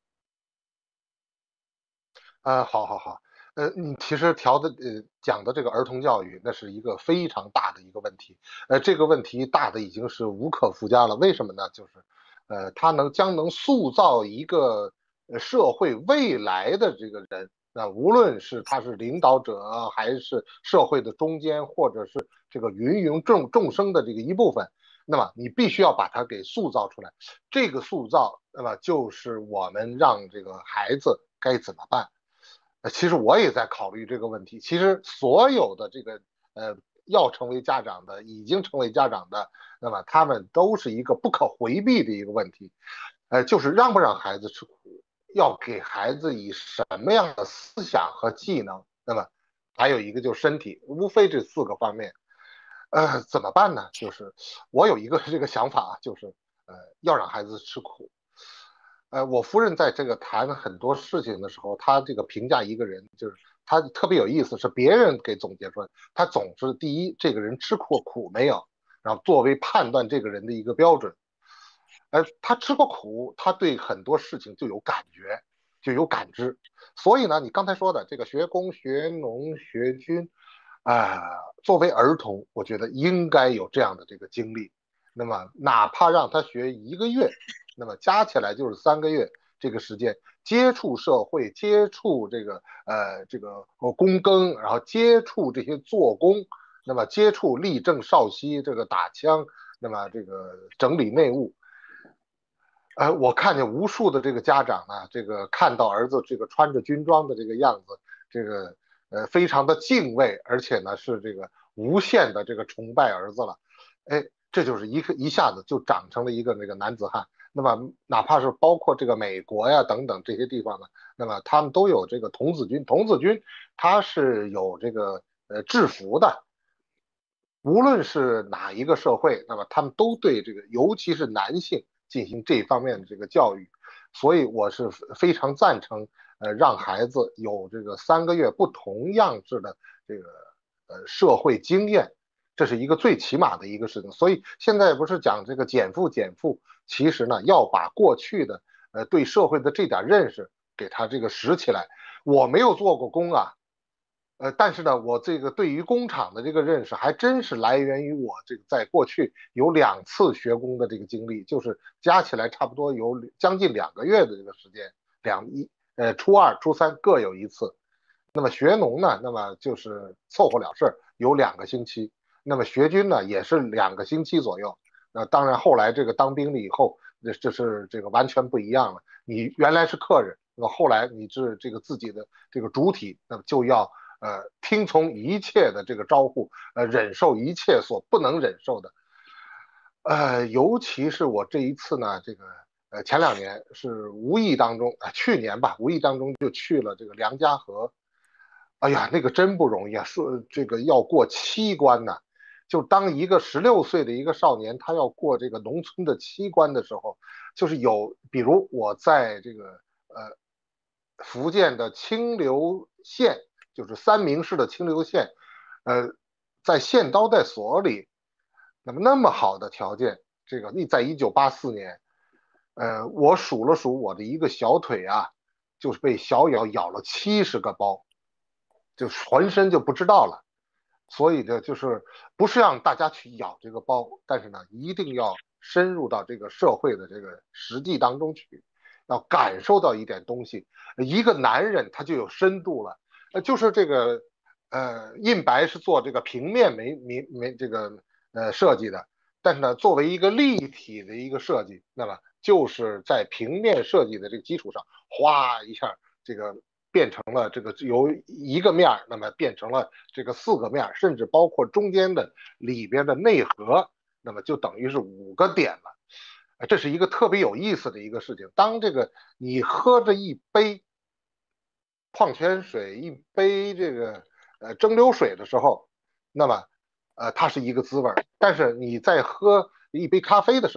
呃，好好好，呃，你其实调的呃讲的这个儿童教育，那是一个非常大的一个问题，呃，这个问题大的已经是无可复加了。为什么呢？就是，呃，它能将能塑造一个呃社会未来的这个人，那、无论是他是领导者，还是社会的中间，或者是这个芸芸众众生的这个一部分，那么你必须要把它给塑造出来。这个塑造，那么就是我们让这个孩子该怎么办。呃，其实我也在考虑这个问题。其实所有的这个呃要成为家长的，已经成为家长的，那么他们都是一个不可回避的一个问题，呃，就是让不让孩子吃苦，要给孩子以什么样的思想和技能，那么还有一个就是身体，无非这四个方面。呃，怎么办呢？就是我有一个这个想法啊，就是呃要让孩子吃苦。呃，我夫人在这个谈很多事情的时候，她这个评价一个人，就是她特别有意思，是别人给总结出来，她总是第一，这个人吃过苦没有，然后作为判断这个人的一个标准。呃，他吃过苦，他对很多事情就有感觉，就有感知。所以呢，你刚才说的这个学工、学农、学军，啊、呃作为儿童，我觉得应该有这样的这个经历。那么，哪怕让他学一个月，那么加起来就是三个月这个时间，接触社会，接触这个呃这个工耕，然后接触这些做工，那么接触立正、稍息，这个打枪，那么这个整理内务。呃，我看见无数的这个家长呢，这个看到儿子这个穿着军装的这个样子，这个呃非常的敬畏，而且呢是这个无限的这个崇拜儿子了。哎，这就是一个一下子就长成了一个那个男子汉。那么哪怕是包括这个美国呀等等这些地方呢，那么他们都有这个童子军，童子军他是有这个呃制服的。无论是哪一个社会，那么他们都对这个，尤其是男性进行这方面的这个教育，所以我是非常赞成，呃，让孩子有这个三个月不同样式的这个呃社会经验，这是一个最起码的一个事情。所以现在不是讲这个减负减负，其实呢要把过去的呃对社会的这点认识给他这个拾起来。我没有做过工啊，呃，但是呢，我这个对于工厂的这个认识，还真是来源于我这个在过去有两次学工的这个经历，就是加起来差不多有将近两个月的这个时间，两一呃初二、初三各有一次。那么学农呢，那么就是凑合了事儿，有两个星期。那么学军呢，也是两个星期左右。那当然，后来这个当兵了以后，这这是这个完全不一样了。你原来是客人，那么后来你是这个自己的这个主体，那么就要呃听从一切的这个招呼，呃忍受一切所不能忍受的。呃，尤其是我这一次呢，这个呃前两年是无意当中，呃去年吧，无意当中就去了这个梁家河。哎呀，那个真不容易啊，是这个要过七关呢。就当一个十六岁的一个少年，他要过这个农村的七关的时候，就是有，比如我在这个呃福建的清流县，就是三明市的清流县，呃，在县招待所里，那么那么好的条件，这个在一九八四年，呃，我数了数我的一个小腿啊，就是被小咬咬了七十个包，就浑身就不知道了。所以呢，就是不是让大家去咬这个包，但是呢，一定要深入到这个社会的这个实际当中去，要感受到一点东西。一个男人他就有深度了，呃，就是这个呃，印白是做这个平面没没没这个呃设计的，但是呢，作为一个立体的一个设计，那么就是在平面设计的这个基础上，哗一下这个变成了这个由一个面，那么变成了这个四个面，甚至包括中间的里边的内核，那么就等于是五个点了。这是一个特别有意思的一个事情。当这个你喝着一杯矿泉水，一杯这个呃蒸馏水的时候，那么呃它是一个滋味儿，但是你在喝一杯咖啡的时候，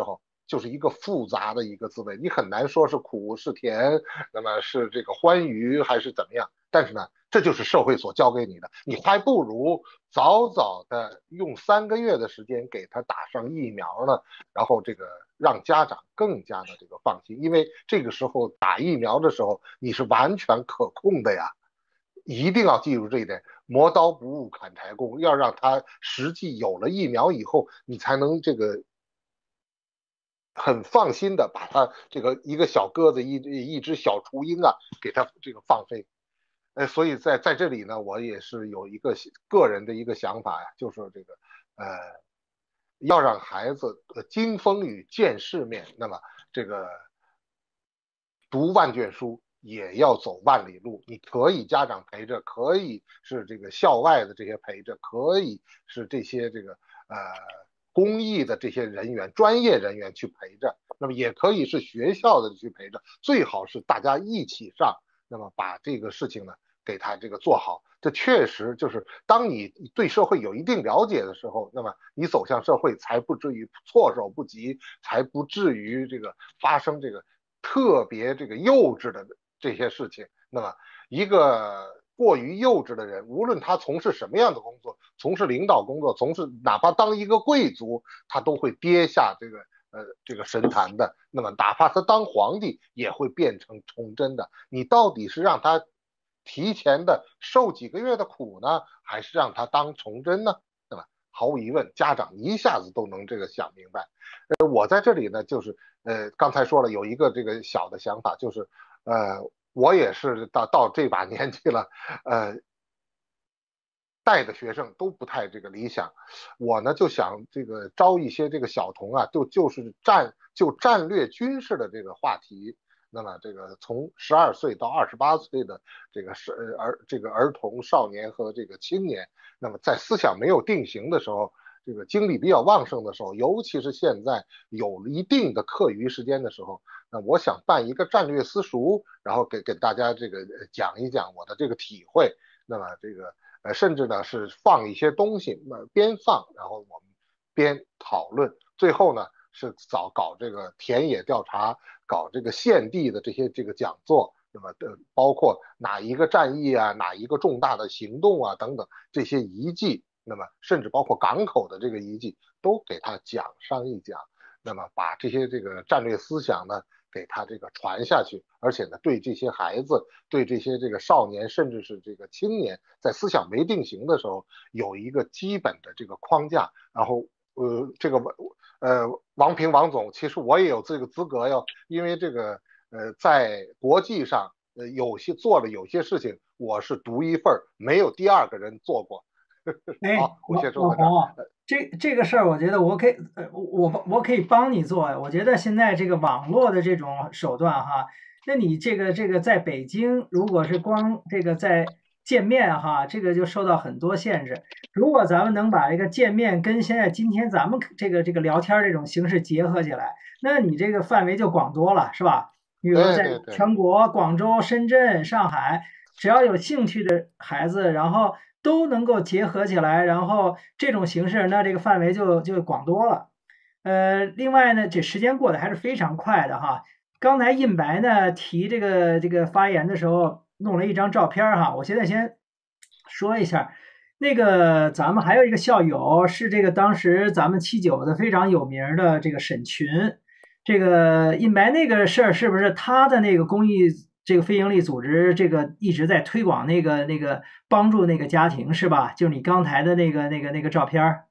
就是一个复杂的一个滋味，你很难说是苦是甜，那么是这个欢愉还是怎么样。但是呢，这就是社会所教给你的，你还不如早早的用三个月的时间给他打上疫苗呢，然后这个让家长更加的这个放心，因为这个时候打疫苗的时候你是完全可控的呀。一定要记住这一点，磨刀不误砍柴工，要让他实际有了疫苗以后，你才能这个很放心的把他这个一个小鸽子一一只小雏鹰啊给他这个放飞。呃，所以在在这里呢，我也是有一个个人的一个想法呀，就是这个呃，要让孩子呃经风雨见世面，那么这个读万卷书也要走万里路。你可以家长陪着，可以是这个校外的这些陪着，可以是这些这个呃公益的这些人员、专业人员去陪着，那么也可以是学校的去陪着，最好是大家一起上，那么把这个事情呢给他这个做好。这确实就是当你对社会有一定了解的时候，那么你走向社会才不至于措手不及，才不至于这个发生这个特别这个幼稚的这些事情。那么一个过于幼稚的人，无论他从事什么样的工作，从事领导工作，从事哪怕当一个贵族，他都会跌下这个呃这个神坛的。那么哪怕他当皇帝，也会变成崇祯的。你到底是让他提前的受几个月的苦呢，还是让他当崇祯呢？那么毫无疑问，家长一下子都能这个想明白。呃，我在这里呢，就是呃，刚才说了有一个这个小的想法，就是呃，我也是到到这把年纪了，呃，带的学生都不太这个理想，我呢就想这个招一些这个小童啊，就就是战就战略军事的这个话题。那么这个从十二岁到二十八岁的这个是儿这个儿童、少年和这个青年，那么在思想没有定型的时候，这个精力比较旺盛的时候，尤其是现在有一定的课余时间的时候，那我想办一个战略私塾，然后给给大家这个讲一讲我的这个体会。那么这个呃，甚至呢是放一些东西，那边放，然后我们边讨论，最后呢是早搞这个田野调查，搞这个现地的这些这个讲座，那么呃包括哪一个战役啊，哪一个重大的行动啊等等这些遗迹，那么甚至包括港口的这个遗迹，都给他讲上一讲，那么把这些这个战略思想呢给他这个传下去，而且呢，对这些孩子，对这些这个少年，甚至是这个青年，在思想没定型的时候，有一个基本的这个框架。然后，呃，这个呃，王平王总，其实我也有这个资格要，因为这个呃，在国际上，呃，有些做了有些事情，我是独一份，没有第二个人做过。 哎， 好，我老先说到这儿。 老洪啊，这这个事儿，我觉得我可以，呃，我我可以帮你做呀。我觉得现在这个网络的这种手段哈，那你这个这个在北京，如果是光这个在见面哈，这个就受到很多限制。如果咱们能把这个见面跟现在今天咱们这个这个聊天儿这种形式结合起来，那你这个范围就广多了，是吧？比如说在对对对。 全国、广州、深圳、上海，只要有兴趣的孩子，然后都能够结合起来，然后这种形式，那这个范围就就广多了。呃，另外呢，这时间过得还是非常快的哈。刚才印白呢提这个这个发言的时候，弄了一张照片儿哈，我现在先说一下。那个咱们还有一个校友是这个当时咱们七九的非常有名儿的这个沈群，这个印白那个事儿是不是他的那个公益这个非营利组织这个一直在推广那个那个帮助那个家庭是吧？就是你刚才的那个那个那个照片儿。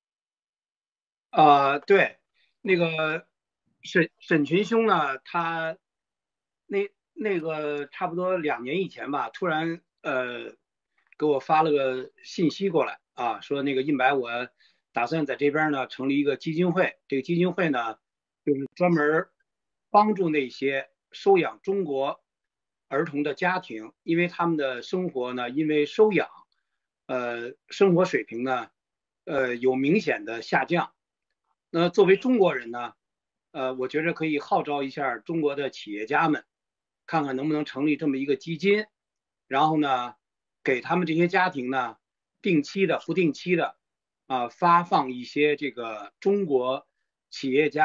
呃，对，那个沈沈群兄呢，他那那个差不多两年以前吧，突然呃给我发了个信息过来啊，说那个印白我打算在这边呢成立一个基金会，这个基金会呢就是专门帮助那些收养中国儿童的家庭，因为他们的生活呢，因为收养，呃，生活水平呢，呃，有明显的下降。那作为中国人呢，呃，我觉得可以号召一下中国的企业家们，看看能不能成立这么一个基金，然后呢，给他们这些家庭呢，定期的、不定期的啊、呃，发放一些这个中国企业家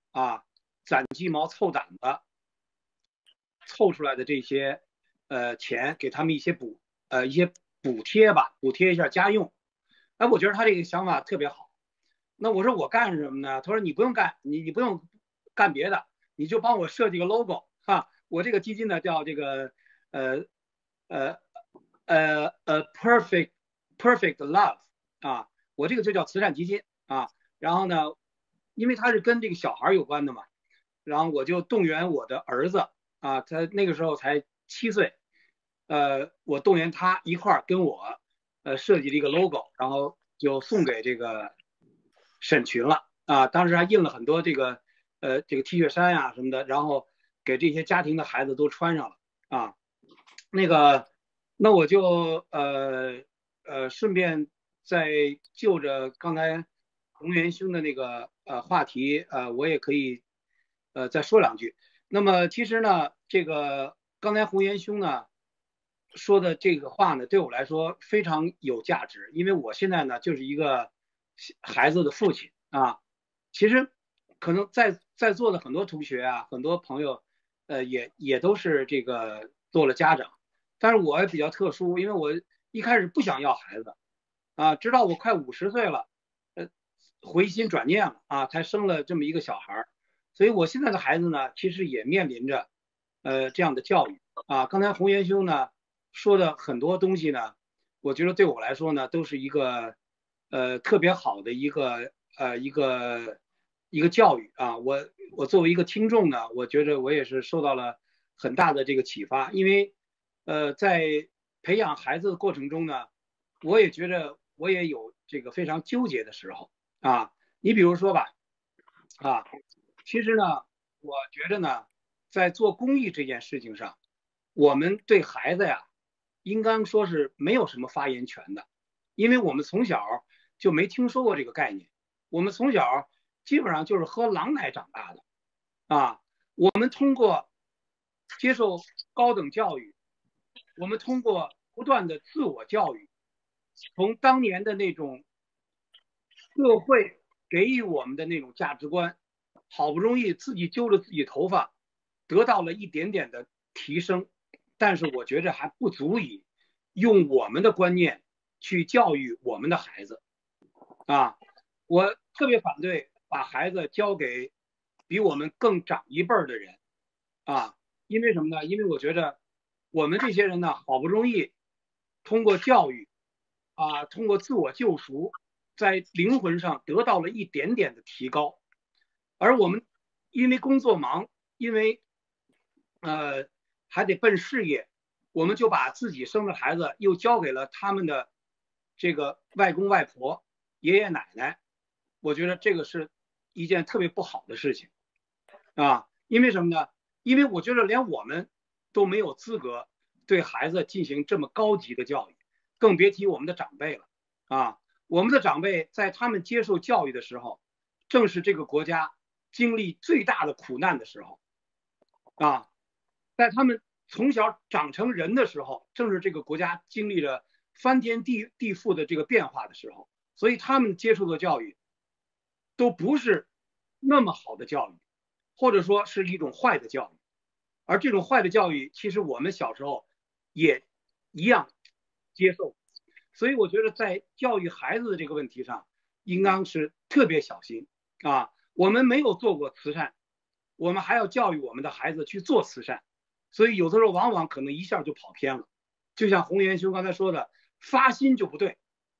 啊，攒鸡毛凑胆子凑出来的这些呃钱，给他们一些补呃一些补贴吧，补贴一下家用。哎，我觉得他这个想法特别好。那我说我干什么呢？他说你不用干，你你不用干别的，你就帮我设计个 logo 哈。我这个基金呢叫这个呃呃呃呃 perfect perfect love 啊，我这个就叫慈善基金啊。然后呢，因为它是跟这个小孩有关的嘛，然后我就动员我的儿子啊，他那个时候才七岁，呃，我动员他一块儿跟我呃设计了一个 logo，然后就送给这个沈群了啊。当时还印了很多这个呃这个 T 恤衫呀、什么的，然后给这些家庭的孩子都穿上了啊。那个，那我就呃呃顺便再就着刚才洪元兄的那个呃话题，呃，我也可以呃再说两句。那么其实呢，这个刚才洪元兄呢说的这个话呢，对我来说非常有价值，因为我现在呢就是一个孩子的父亲啊。其实可能在在座的很多同学啊，很多朋友，呃，也也都是这个做了家长，但是我比较特殊，因为我一开始不想要孩子啊，直到我快五十岁了，呃，回心转念了啊，才生了这么一个小孩儿。所以我现在的孩子呢，其实也面临着呃这样的教育啊。刚才洪元兄呢说的很多东西呢，我觉得对我来说呢，都是一个呃特别好的一个呃一个一个教育啊。我我作为一个听众呢，我觉得我也是受到了很大的这个启发，因为呃在培养孩子的过程中呢，我也觉得我也有这个非常纠结的时候啊。你比如说吧，啊，其实呢，我觉得呢，在做公益这件事情上，我们对孩子呀，应该说是没有什么发言权的，因为我们从小就没听说过这个概念，我们从小基本上就是喝狼奶长大的啊。我们通过接受高等教育，我们通过不断的自我教育，从当年的那种社会给予我们的那种价值观，好不容易自己揪着自己头发，得到了一点点的提升，但是我觉着还不足以用我们的观念去教育我们的孩子啊。我特别反对把孩子交给比我们更长一辈儿的人啊。因为什么呢？因为我觉得我们这些人呢，好不容易通过教育啊，通过自我救赎，在灵魂上得到了一点点的提高，而我们因为工作忙，因为呃还得奔事业，我们就把自己生的孩子又交给了他们的这个外公外婆、爷爷奶奶。我觉得这个是一件特别不好的事情啊。因为什么呢？因为我觉得连我们都没有资格对孩子进行这么高级的教育，更别提我们的长辈了啊。我们的长辈在他们接受教育的时候，正是这个国家经历最大的苦难的时候啊。在他们从小长成人的时候，正是这个国家经历着翻天地地覆的这个变化的时候，所以他们接受的教育都不是那么好的教育，或者说是一种坏的教育。而这种坏的教育，其实我们小时候也一样接受。所以我觉得在教育孩子的这个问题上，应当是特别小心啊。我们没有做过慈善，我们还要教育我们的孩子去做慈善，所以有的时候往往可能一下就跑偏了。就像洪元兄刚才说的，发心就不对，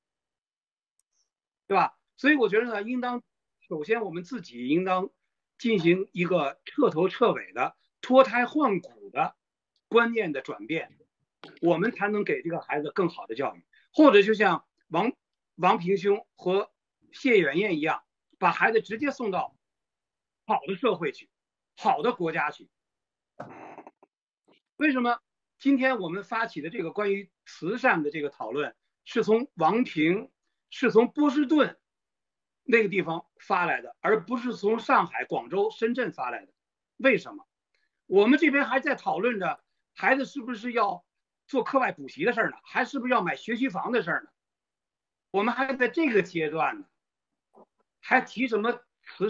对吧？所以我觉得呢，应当首先我们自己应当进行一个彻头彻尾的脱胎换骨的观念的转变，我们才能给这个孩子更好的教育。或者就像王王平兄和谢媛媛一样，把孩子直接送到好的社会去，好的国家去。为什么今天我们发起的这个关于慈善的这个讨论，是从王平，是从波士顿那个地方发来的，而不是从上海、广州、深圳发来的？为什么？我们这边还在讨论着孩子是不是要做课外补习的事儿呢，还是不是要买学区房的事儿呢？我们还在这个阶段呢，还提什么慈善，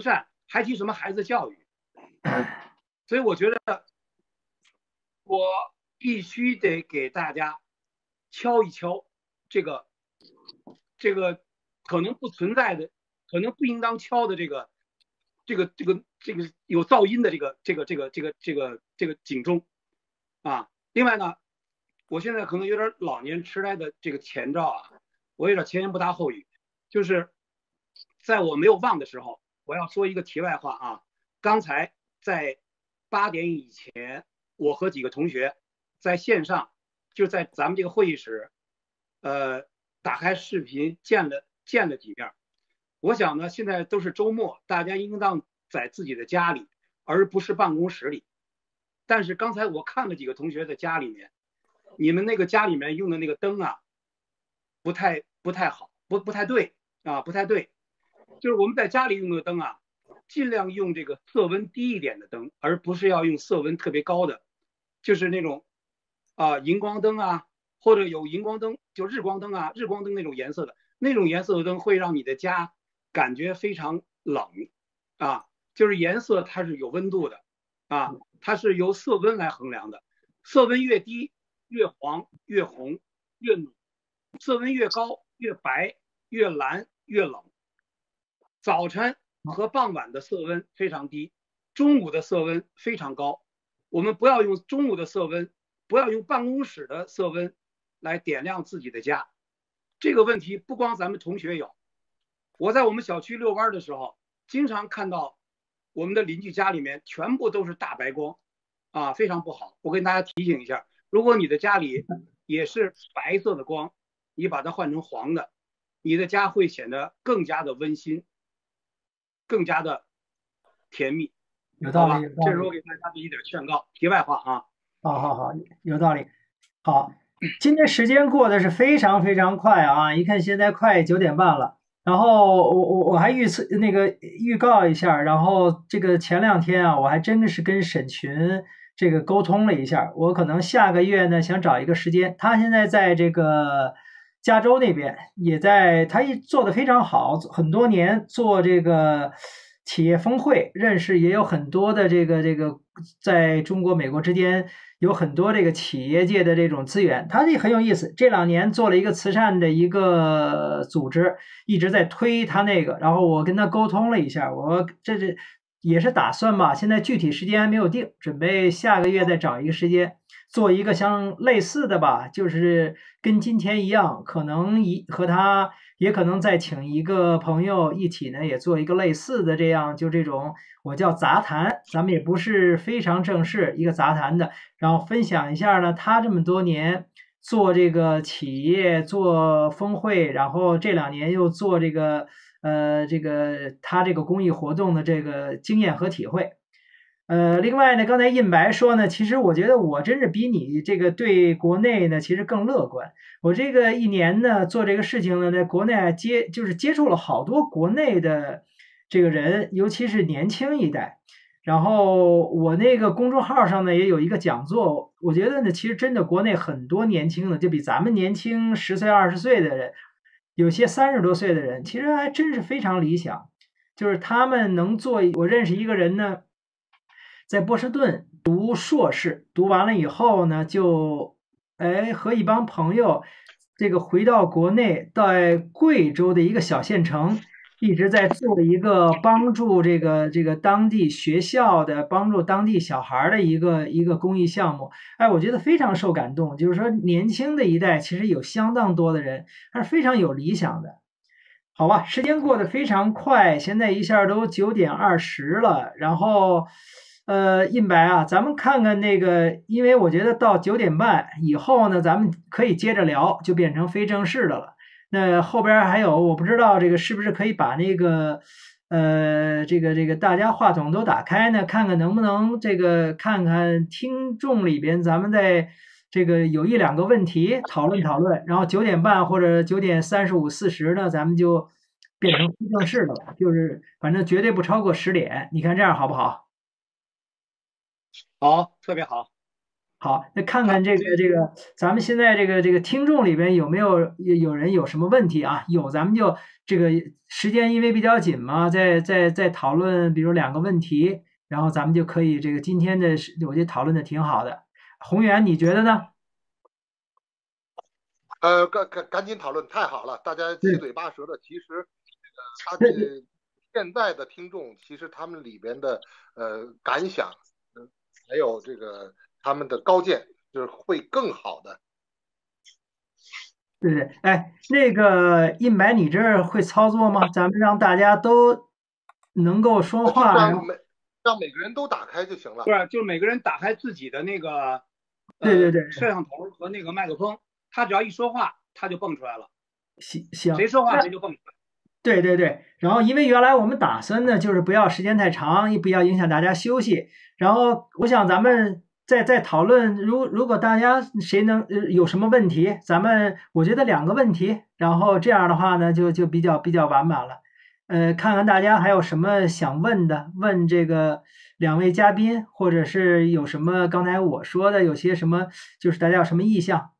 还提什么孩子教育？所以我觉得我必须得给大家敲一敲这个这个可能不存在的、可能不应当敲的这个这个这个这个有噪音的这个这个这个这个这个这个警钟啊。另外呢，我现在可能有点老年痴呆的这个前兆啊，我有点前言不搭后语，就是在我没有忘的时候，我要说一个题外话啊。刚才在八点以前，我和几个同学在线上，就在咱们这个会议室，呃，打开视频见了见了几面。我想呢，现在都是周末，大家应当在自己的家里，而不是办公室里。但是刚才我看了几个同学的家里面，你们那个家里面用的那个灯啊，不太不太好，不不太对啊，不太对。就是我们在家里用的灯啊，尽量用这个色温低一点的灯，而不是要用色温特别高的，就是那种啊荧光灯啊，或者有荧光灯就日光灯啊，日光灯那种颜色的，那种颜色的灯会让你的家感觉非常冷啊，就是颜色它是有温度的啊，它是由色温来衡量的，色温越低越黄越红越暖，色温越高越白越蓝越冷。早晨和傍晚的色温非常低，中午的色温非常高。我们不要用中午的色温，不要用办公室的色温来点亮自己的家。这个问题不光咱们同学有，我在我们小区遛弯的时候，经常看到我们的邻居家里面全部都是大白光啊，非常不好。我跟大家提醒一下，如果你的家里也是白色的光，你把它换成黄的，你的家会显得更加的温馨，更加的甜蜜。 有道理，有道理。 这是我给大家的一点劝告。题外话啊。 好好好，有道理。好，今天时间过得是非常非常快啊！一看现在快九点半了。然后我我我还预测那个预告一下，然后这个前两天啊，我还真的是跟沈群这个沟通了一下，我可能下个月呢想找一个时间，他现在在这个加州那边，也在他一做的非常好，很多年做这个企业峰会，认识也有很多的这个这个在中国美国之间有很多这个企业界的这种资源，他这很有意思。这两年做了一个慈善的一个组织，一直在推他那个，然后我跟他沟通了一下，我这这也是打算吧，现在具体时间还没有定，准备下个月再找一个时间做一个像类似的吧，就是跟今天一样，可能一和他也可能再请一个朋友一起呢，也做一个类似的这样，就这种我叫杂谈，咱们也不是非常正式，一个杂谈的，然后分享一下呢，他这么多年做这个企业做峰会，然后这两年又做这个呃这个他这个公益活动的这个经验和体会。呃，另外呢，刚才印白说呢，其实我觉得我真是比你这个对国内呢，其实更乐观。我这个一年呢做这个事情呢，在国内接就是接触了好多国内的这个人，尤其是年轻一代。然后我那个公众号上呢也有一个讲座，我觉得呢，其实真的国内很多年轻的，就比咱们年轻十岁二十岁的人，有些三十多岁的人，其实还真是非常理想。就是他们能做，我认识一个人呢。在波士顿读硕士，读完了以后呢，就哎和一帮朋友，这个回到国内，在贵州的一个小县城，一直在做一个帮助这个这个当地学校的、帮助当地小孩的一个一个公益项目。哎，我觉得非常受感动。就是说，年轻的一代其实有相当多的人还是非常有理想的。好吧，时间过得非常快，现在一下都九点二十了，然后。呃，印白啊，咱们看看那个，因为我觉得到九点半以后呢，咱们可以接着聊，就变成非正式的了。那后边还有，我不知道这个是不是可以把那个，呃，这个这个大家话筒都打开呢，看看能不能这个看看听众里边，咱们在这个有一两个问题讨论讨论，然后九点半或者九点三十五、四十呢，咱们就变成非正式的了，就是反正绝对不超过十点，你看这样好不好？ 好，特别好。 好，那看看这个这个，咱们现在这个这个听众里边有没有有有人有什么问题啊？有，咱们就这个时间因为比较紧嘛，再再再讨论，比如两个问题，然后咱们就可以这个今天的我觉得讨论的挺好的。宏源，你觉得呢？ 呃，赶赶赶紧讨论，太好了，大家七嘴八舌的。其实，呃，他这现在的听众，其实他们里边的呃感想，呃，还有这个他们的高见，就是会更好的。 对对，哎，那个印白，你这儿会操作吗？咱们让大家都能够说话， 让每让每个人都打开就行了。 不是，就是每个人打开自己的那个对对对， 呃摄像头和那个麦克风，他只要一说话，他就蹦出来了。 行行， 谁说话谁就蹦出来。 对对对，然后因为原来我们打算呢，就是不要时间太长，也不要影响大家休息。然后我想咱们再再讨论，如如果大家谁能呃有什么问题，咱们我觉得两个问题，然后这样的话呢，就就比较比较完满了。呃，看看大家还有什么想问的，问这个两位嘉宾，或者是有什么刚才我说的有些什么，就是大家有什么意向。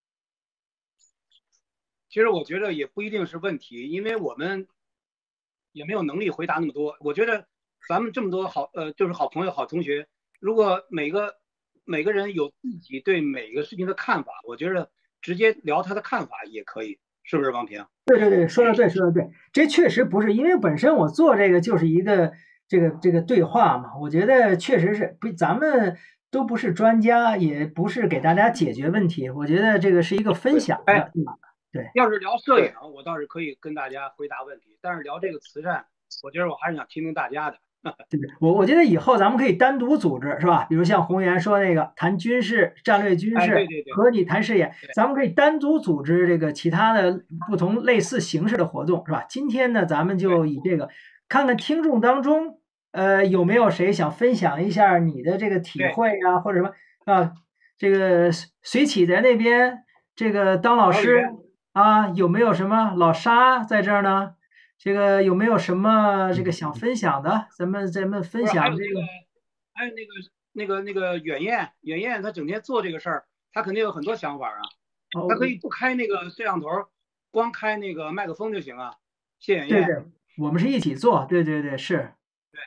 其实我觉得也不一定是问题，因为我们也没有能力回答那么多。我觉得咱们这么多好呃，就是好朋友、好同学，如果每个每个人有自己对每个事情的看法，我觉得直接聊他的看法也可以，是不是王平？ 对对对，说的对，说的对，这确实不是，因为本身我做这个就是一个这个这个对话嘛，我觉得确实是不，咱们都不是专家，也不是给大家解决问题，我觉得这个是一个分享的，对吧？对。 要是聊摄影，我倒是可以跟大家回答问题，但是聊这个慈善，我觉得我还是想听听大家的。 对对，我我觉得以后咱们可以单独组织，是吧？比如像宏源说那个谈军事、战略军事， 哎、对对对， 和你谈视野，咱们可以单独组织这个其他的不同类似形式的活动，是吧？今天呢，咱们就以这个看看听众当中，呃，有没有谁想分享一下你的这个体会啊，或者什么啊？这个随启在那边这个当老师啊，有没有什么老沙在这儿呢？这个有没有什么这个想分享的？咱们咱们分享这个， 还有那个那个那个远燕，远燕他整天做这个事儿，他肯定有很多想法啊。他可以不开那个摄像头，光开那个麦克风就行啊。谢远燕， 对对，我们是一起做，对对对，是。 对。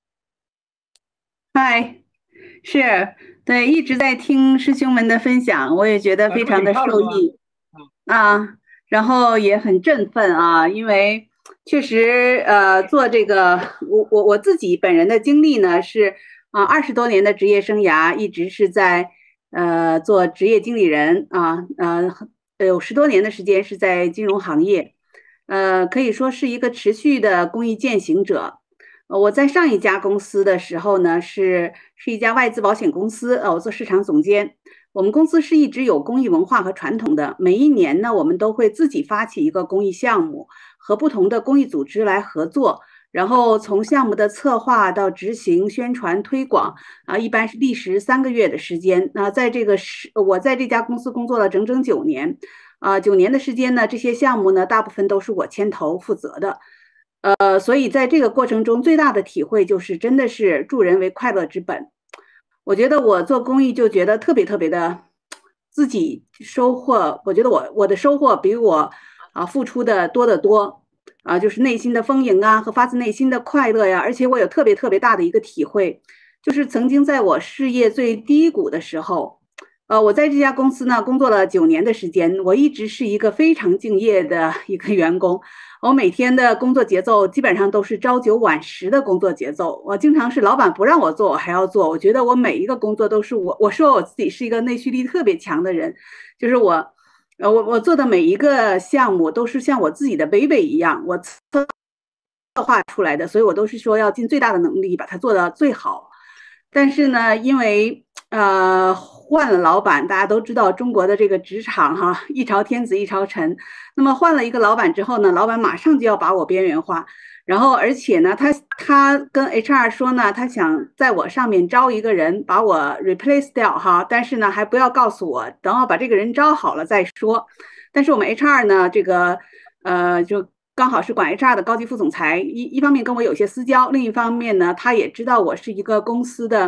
嗨，是，对，一直在听师兄们的分享，我也觉得非常的受益啊，然后也很振奋啊，因为。确实，呃，做这个，我我我自己本人的经历呢是啊，二十多年的职业生涯，一直是在呃做职业经理人啊，呃，有十多年的时间是在金融行业，呃，可以说是一个持续的公益践行者。我在上一家公司的时候呢，是是一家外资保险公司，呃，我做市场总监。我们公司是一直有公益文化和传统的，每一年呢，我们都会自己发起一个公益项目。和不同的公益组织来合作，然后从项目的策划到执行、宣传、推广啊，一般是历时三个月的时间。那在这个时，我在这家公司工作了整整九年，啊，九年的时间呢，这些项目呢，大部分都是我牵头负责的。呃，所以在这个过程中，最大的体会就是真的是助人为快乐之本。我觉得我做公益就觉得特别特别的自己收获，我觉得我我的收获比我。啊，付出的多得多，啊，就是内心的丰盈啊，和发自内心的快乐呀。而且我有特别特别大的一个体会，就是曾经在我事业最低谷的时候，呃，我在这家公司呢工作了九年的时间，我一直是一个非常敬业的一个员工。我每天的工作节奏基本上都是朝九晚十的工作节奏，我经常是老板不让我做，我还要做。我觉得我每一个工作都是我，我说我自己是一个内驱力特别强的人，就是我。呃，我我做的每一个项目都是像我自己的 baby 一样，我策划出来的，所以我都是说要尽最大的能力把它做到最好。但是呢，因为呃换了老板，大家都知道中国的这个职场哈，一朝天子一朝臣。那么换了一个老板之后呢，老板马上就要把我边缘化。然后，而且呢，他他跟 H R 说呢，他想在我上面招一个人，把我 replace 掉哈，但是呢，还不要告诉我，等我把这个人招好了再说。但是我们 H R 呢，这个呃，就刚好是管 H R 的高级副总裁，一一方面跟我有些私交，另一方面呢，他也知道我是一个公司的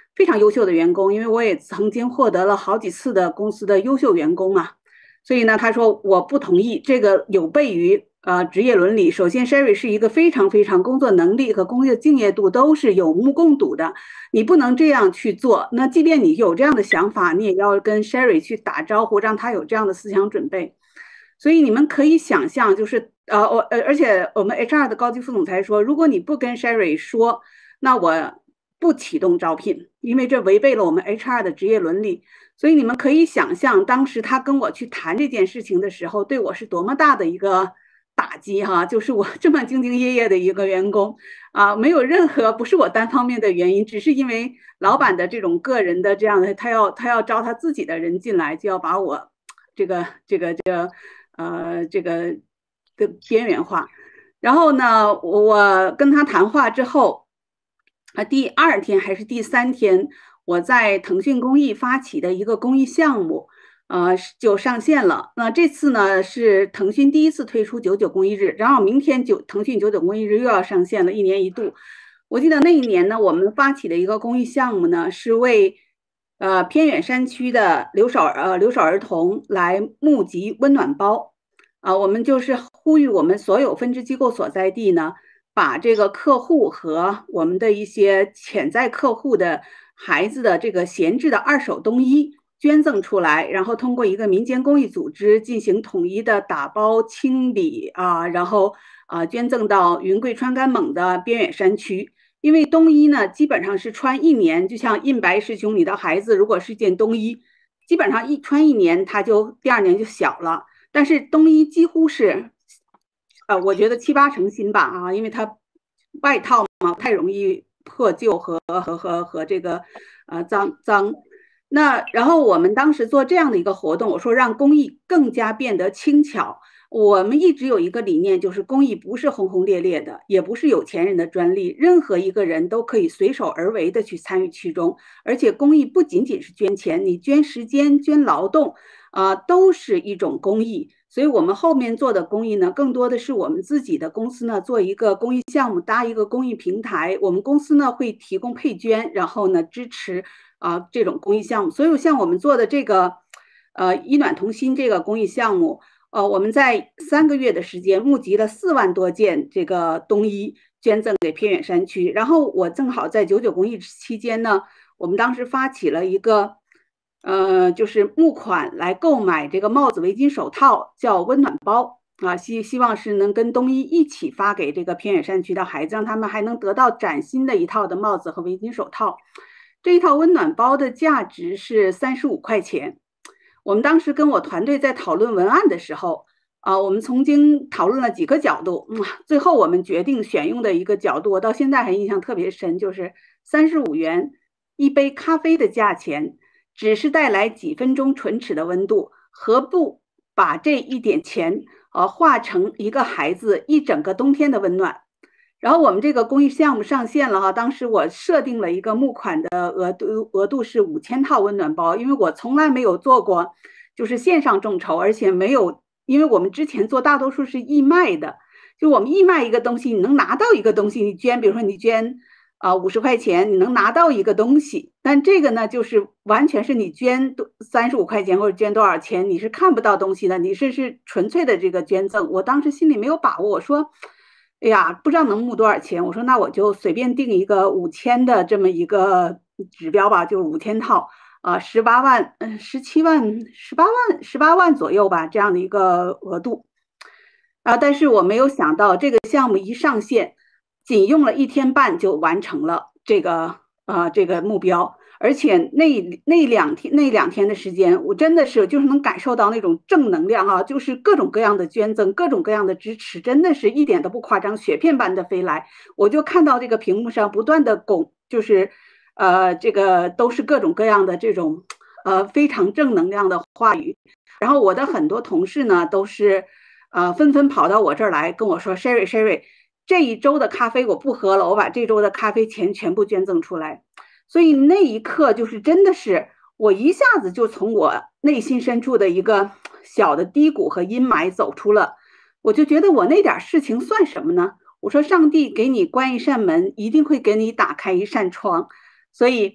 非常优秀的员工，因为我也曾经获得了好几次的公司的优秀员工嘛。所以呢，他说我不同意，这个有悖于呃职业伦理。首先 ，Sherry 是一个非常非常工作能力和工作敬业度都是有目共睹的，你不能这样去做。那即便你有这样的想法，你也要跟 Sherry 去打招呼，让他有这样的思想准备。所以你们可以想象，就是呃我呃，而且我们 H R 的高级副总裁说，如果你不跟 Sherry 说，那我不启动招聘，因为这违背了我们 H R 的职业伦理。所以你们可以想象，当时他跟我去谈这件事情的时候，对我是多么大的一个打击哈！就是我这么兢兢业业的一个员工啊，没有任何不是我单方面的原因，只是因为老板的这种个人的这样的，他要他要招他自己的人进来，就要把我这个这个这个呃这个的边缘化。然后呢，我跟他谈话之后，啊，第二天还是第三天。我在腾讯公益发起的一个公益项目，呃，就上线了。那这次呢是腾讯第一次推出九九公益日，然后明天九腾讯九九公益日又要上线了，一年一度。我记得那一年呢，我们发起的一个公益项目呢，是为呃偏远山区的留守呃留守儿童来募集温暖包，啊、呃，我们就是呼吁我们所有分支机构所在地呢，把这个客户和我们的一些潜在客户的孩子的这个闲置的二手冬衣捐赠出来，然后通过一个民间公益组织进行统一的打包清理啊，然后啊捐赠到云贵川甘蒙的边远山区。因为冬衣呢基本上是穿一年，就像印白师兄，你的孩子如果是件冬衣，基本上一穿一年，他就第二年就小了。但是冬衣几乎是，呃，我觉得七八成新吧啊，因为它外套嘛太容易破旧和和和和这个呃脏脏。那然后我们当时做这样的一个活动，我说让公益更加变得轻巧。我们一直有一个理念，就是公益不是轰轰烈烈的，也不是有钱人的专利，任何一个人都可以随手而为的去参与其中。而且公益不仅仅是捐钱，你捐时间、捐劳动，啊、呃，都是一种公益。所以我们后面做的公益呢，更多的是我们自己的公司呢做一个公益项目，搭一个公益平台。我们公司呢会提供配捐，然后呢支持啊、呃、这种公益项目。所以像我们做的这个呃医暖同心这个公益项目，呃我们在三个月的时间募集了四万多件这个冬衣，捐赠给偏远山区。然后我正好在九九公益期间呢，我们当时发起了一个。呃，就是募款来购买这个帽子、围巾、手套，叫温暖包啊，希希望是能跟冬衣一起发给这个偏远山区的孩子，让他们还能得到崭新的一套的帽子和围巾、手套。这一套温暖包的价值是三十五块钱。我们当时跟我团队在讨论文案的时候，啊，我们曾经讨论了几个角度，嗯，最后我们决定选用的一个角度，我到现在还印象特别深，就是三十五元一杯咖啡的价钱。只是带来几分钟唇齿的温度，何不把这一点钱呃化成一个孩子一整个冬天的温暖？然后我们这个公益项目上线了哈，当时我设定了一个募款的额度，额度是五千套温暖包，因为我从来没有做过就是线上众筹，而且没有，因为我们之前做大多数是义卖的，就我们义卖一个东西，你能拿到一个东西，你捐，比如说你捐。啊，五十块钱你能拿到一个东西，但这个呢，就是完全是你捐三十五块钱或者捐多少钱，你是看不到东西的，你是是纯粹的这个捐赠。我当时心里没有把握，我说，哎呀，不知道能募多少钱，我说那我就随便定一个五千的这么一个指标吧，就是五千套啊，十八万，嗯，十七万，十八万，十八万左右吧，这样的一个额度。啊，但是我没有想到这个项目一上线。仅用了一天半就完成了这个呃这个目标，而且那那两天那两天的时间，我真的是就是能感受到那种正能量啊，就是各种各样的捐赠，各种各样的支持，真的是一点都不夸张，雪片般的飞来。我就看到这个屏幕上不断的拱，就是呃这个都是各种各样的这种呃非常正能量的话语。然后我的很多同事呢都是呃纷纷跑到我这儿来跟我说 ，Sherry Sherry。这一周的咖啡我不喝了，我把这周的咖啡钱全部捐赠出来。所以那一刻就是真的是我一下子就从我内心深处的一个小的低谷和阴霾走出了，我就觉得我那点事情算什么呢？我说上帝给你关一扇门，一定会给你打开一扇窗。所以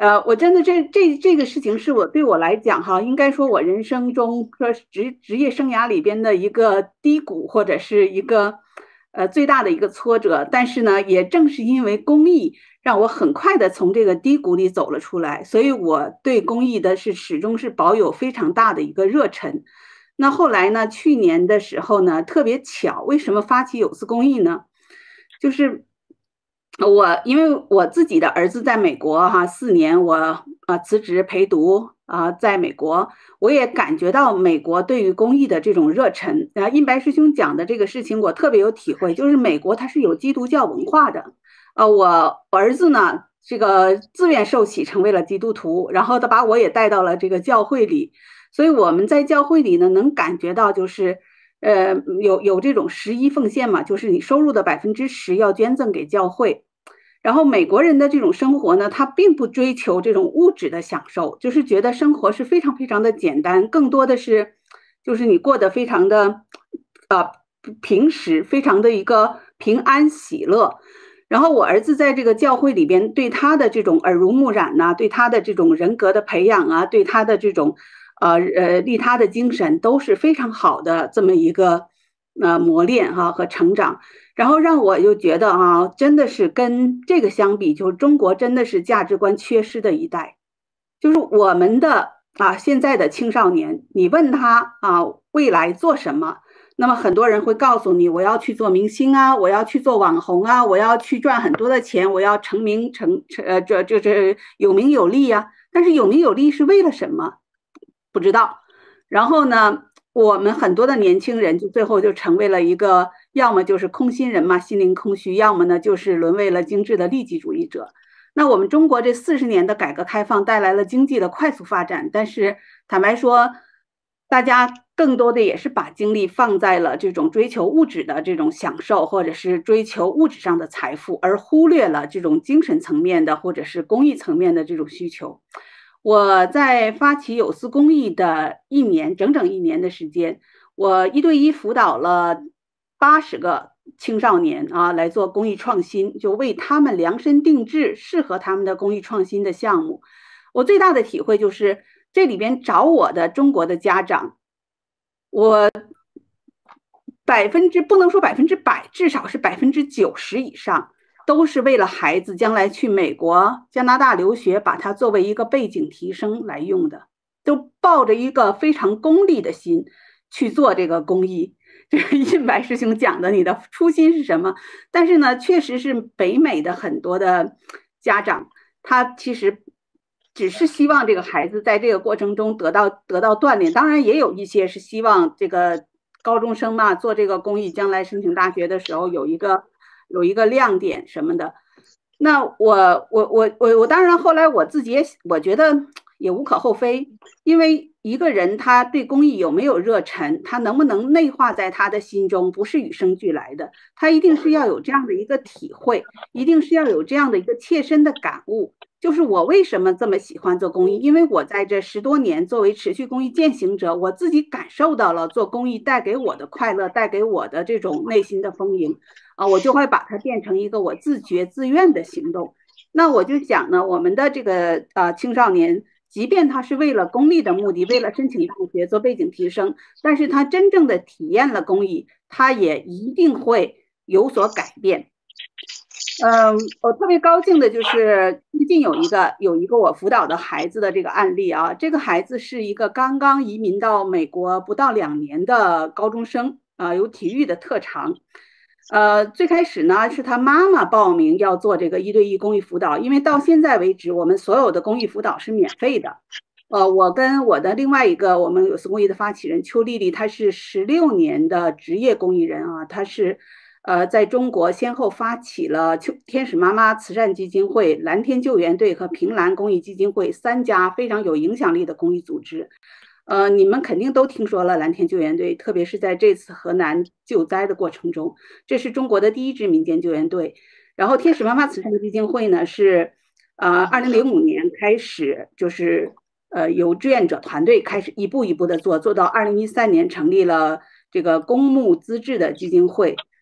呃，我真的这这这个事情是我对我来讲哈，应该说我人生中说职职业生涯里边的一个低谷，或者是一个呃最大的一个挫折。但是呢，也正是因为公益，让我很快的从这个低谷里走了出来，所以我对公益的是始终是保有非常大的一个热忱。那后来呢，去年的时候呢，特别巧，为什么发起有思公益呢？就是我因为我自己的儿子在美国哈四年，我啊辞职陪读啊，在美国，我也感觉到美国对于公益的这种热忱。啊，印白师兄讲的这个事情，我特别有体会，就是美国它是有基督教文化的。呃，我儿子呢，这个自愿受洗成为了基督徒，然后他把我也带到了这个教会里，所以我们在教会里呢，能感觉到就是。呃，有有这种十一奉献嘛，就是你收入的百分之十要捐赠给教会。然后美国人的这种生活呢，他并不追求这种物质的享受，就是觉得生活是非常非常的简单，更多的是就是你过得非常的呃平时，非常的一个平安喜乐。然后我儿子在这个教会里边，对他的这种耳濡目染呐、啊，对他的这种人格的培养啊，对他的这种呃呃利他的精神都是非常好的这么一个呃磨练哈、啊、和成长。然后让我就觉得啊，真的是跟这个相比，就是中国真的是价值观缺失的一代。就是我们的啊现在的青少年，你问他啊未来做什么，那么很多人会告诉你，我要去做明星啊，我要去做网红啊，我要去赚很多的钱，我要成名成呃这这这有名有利啊。但是有名有利是为了什么？不知道。然后呢，我们很多的年轻人就最后就成为了一个，要么就是空心人嘛，心灵空虚，要么呢就是沦为了精致的利己主义者。那我们中国这四十年的改革开放带来了经济的快速发展，但是坦白说，大家更多的也是把精力放在了这种追求物质的这种享受，或者是追求物质上的财富，而忽略了这种精神层面的或者是公益层面的这种需求。我在发起有思公益的一年，整整一年的时间，我一对一辅导了八十个青少年啊，来做公益创新，就为他们量身定制适合他们的公益创新的项目。我最大的体会就是，这里边找我的中国的家长，我百分之不能说百分之百，至少是百分之九十以上。都是为了孩子将来去美国、加拿大留学，把它作为一个背景提升来用的，都抱着一个非常功利的心去做这个公益。这个印白师兄讲的，你的初心是什么？但是呢，确实是北美的很多的家长，他其实只是希望这个孩子在这个过程中得到得到锻炼。当然，也有一些是希望这个高中生嘛，做这个公益，将来申请大学的时候有一个。有一个亮点什么的。那我我我我我当然后来我自己也我觉得也无可厚非，因为一个人他对公益有没有热忱，他能不能内化在他的心中，不是与生俱来的，他一定是要有这样的一个体会，一定是要有这样的一个切身的感悟。就是我为什么这么喜欢做公益，因为我在这十多年作为持续公益践行者，我自己感受到了做公益带给我的快乐，带给我的这种内心的丰盈啊，我就会把它变成一个我自觉自愿的行动。那我就想呢，我们的这个呃青少年，即便他是为了公益的目的，为了申请大学做背景提升，但是他真正的体验了公益，他也一定会有所改变。嗯，我特别高兴的就是最近有一个有一个我辅导的孩子的这个案例啊，这个孩子是一个刚刚移民到美国不到两年的高中生啊、呃，有体育的特长。呃，最开始呢是他妈妈报名要做这个一对一公益辅导，因为到现在为止我们所有的公益辅导是免费的。呃，我跟我的另外一个我们有思公益的发起人邱丽丽，她是十六年的职业公益人啊，她是。呃，在中国先后发起了天使妈妈慈善基金会、蓝天救援队和平蓝公益基金会三家非常有影响力的公益组织。呃，你们肯定都听说了蓝天救援队，特别是在这次河南救灾的过程中，这是中国的第一支民间救援队。然后天使妈妈慈善基金会呢，是呃二零零五年开始，就是呃由志愿者团队开始一步一步的做，做到二零一三年成立了这个公募资质的基金会。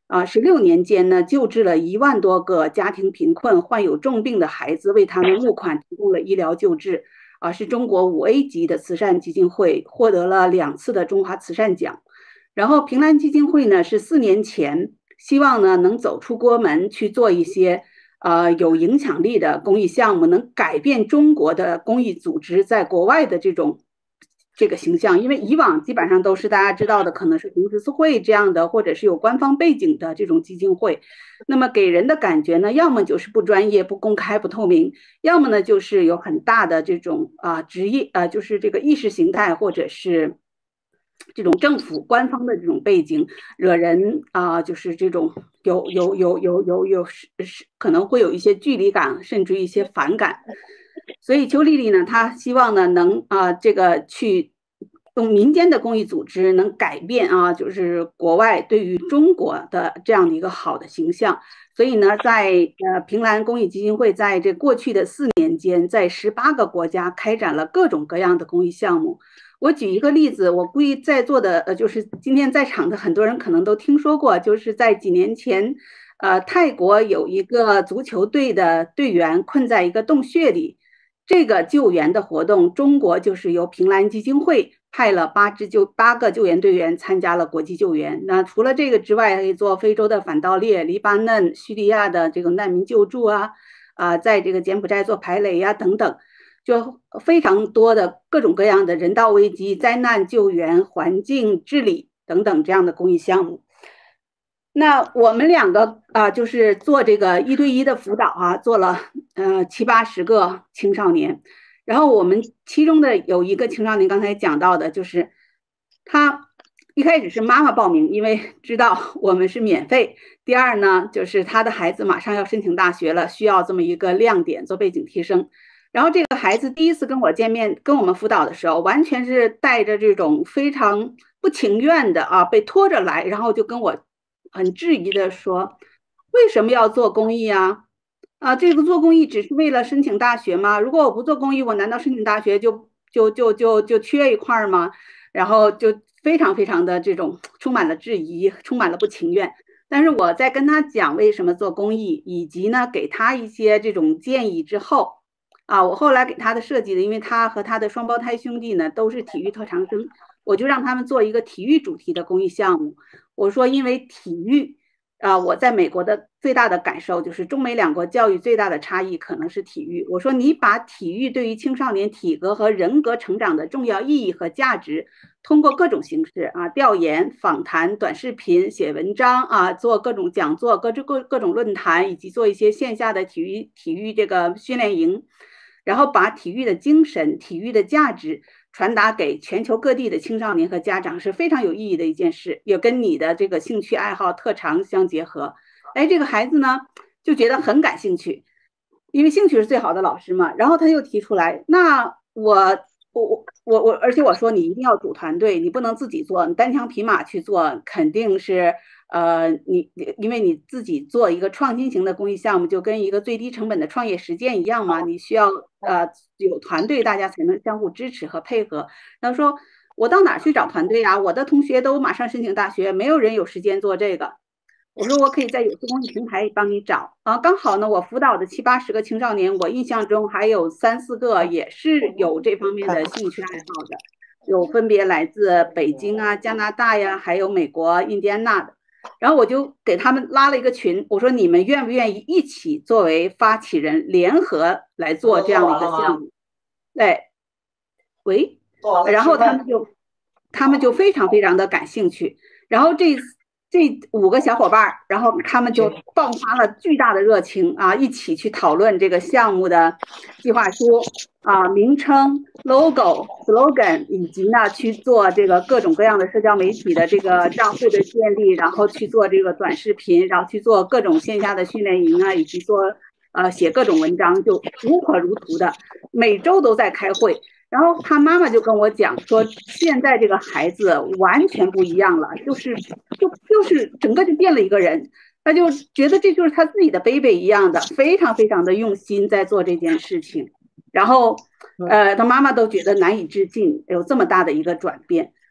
啊，十六年间呢，救治了一万多个家庭贫困、患有重病的孩子，为他们募款提供了医疗救治。啊，是中国五 A 级的慈善基金会，获得了两次的中华慈善奖。然后平兰基金会呢，是四年前希望呢能走出国门去做一些呃有影响力的公益项目，能改变中国的公益组织在国外的这种这个形象。因为以往基本上都是大家知道的，可能是红十字会这样的，或者是有官方背景的这种基金会，那么给人的感觉呢，要么就是不专业、不公开、不透明，要么呢就是有很大的这种啊职业啊，就是这个意识形态或者是这种政府官方的这种背景，惹人啊就是这种有有有有有有是是可能会有一些距离感，甚至一些反感。所以邱丽丽呢，她希望呢能啊这个去用民间的公益组织能改变啊，就是国外对于中国的这样的一个好的形象。所以呢，在呃平兰公益基金会在这过去的四年间，在十八个国家开展了各种各样的公益项目。我举一个例子，我估计在座的呃就是今天在场的很多人可能都听说过，就是在几年前，呃泰国有一个足球队的队员困在一个洞穴里。这个救援的活动，中国就是由平兰基金会派了八支救八个救援队员参加了国际救援。那除了这个之外，还可以做非洲的反盗猎、黎巴嫩、叙利亚的这个难民救助啊，啊，在这个柬埔寨做排雷呀、啊、等等，就非常多的各种各样的人道危机、灾难救援、环境治理等等这样的公益项目。那我们两个啊，就是做这个一对一的辅导啊，做了呃七八十个青少年。然后我们其中的有一个青少年，刚才讲到的，就是他一开始是妈妈报名，因为知道我们是免费。第二呢，就是他的孩子马上要申请大学了，需要这么一个亮点做背景提升。然后这个孩子第一次跟我见面，跟我们辅导的时候，完全是带着这种非常不情愿的啊，被拖着来，然后就跟我很质疑的说，为什么要做公益啊？啊，这个做公益只是为了申请大学吗？如果我不做公益，我难道申请大学就就就就就缺一块吗？然后就非常非常的这种充满了质疑，充满了不情愿。但是我在跟他讲为什么做公益，以及呢给他一些这种建议之后，啊，我后来给他的设计的，因为他和他的双胞胎兄弟呢都是体育特长生，我就让他们做一个体育主题的公益项目。我说，因为体育，啊、呃，我在美国的最大的感受就是中美两国教育最大的差异可能是体育。我说，你把体育对于青少年体格和人格成长的重要意义和价值，通过各种形式啊，调研、访谈、短视频、写文章啊，做各种讲座、各各各种论坛，以及做一些线下的体育体育这个训练营，然后把体育的精神、体育的价值传达给全球各地的青少年和家长，是非常有意义的一件事，也跟你的这个兴趣爱好特长相结合。哎，这个孩子呢就觉得很感兴趣，因为兴趣是最好的老师嘛。然后他又提出来，那我我我我，而且我说你一定要组团队，你不能自己做，你单枪匹马去做肯定是呃你因为你自己做一个创新型的公益项目，就跟一个最低成本的创业实践一样嘛，你需要呃有团队，大家才能相互支持和配合。然后说我到哪去找团队啊？我的同学都马上申请大学，没有人有时间做这个。我说我可以在有色公益平台帮你找啊，刚好呢，我辅导的七八十个青少年，我印象中还有三四个也是有这方面的兴趣爱好的，有分别来自北京啊、加拿大呀，还有美国印第安纳的。然后我就给他们拉了一个群，我说你们愿不愿意一起作为发起人，联合来做这样的一个项目？对，喂，然后他们就他们就非常非常的感兴趣，然后这这五个小伙伴，然后他们就爆发了巨大的热情啊，一起去讨论这个项目的计划书啊、名称、logo、slogan， 以及呢去做这个各种各样的社交媒体的这个账户的建立，然后去做这个短视频，然后去做各种线下的训练营啊，以及做呃写各种文章，就如火如荼的，每周都在开会。然后他妈妈就跟我讲说，现在这个孩子完全不一样了，就是就就是整个就变了一个人，他就觉得这就是他自己的 baby 一样的，非常非常的用心在做这件事情。然后呃，他妈妈都觉得难以置信，有这么大的一个转变。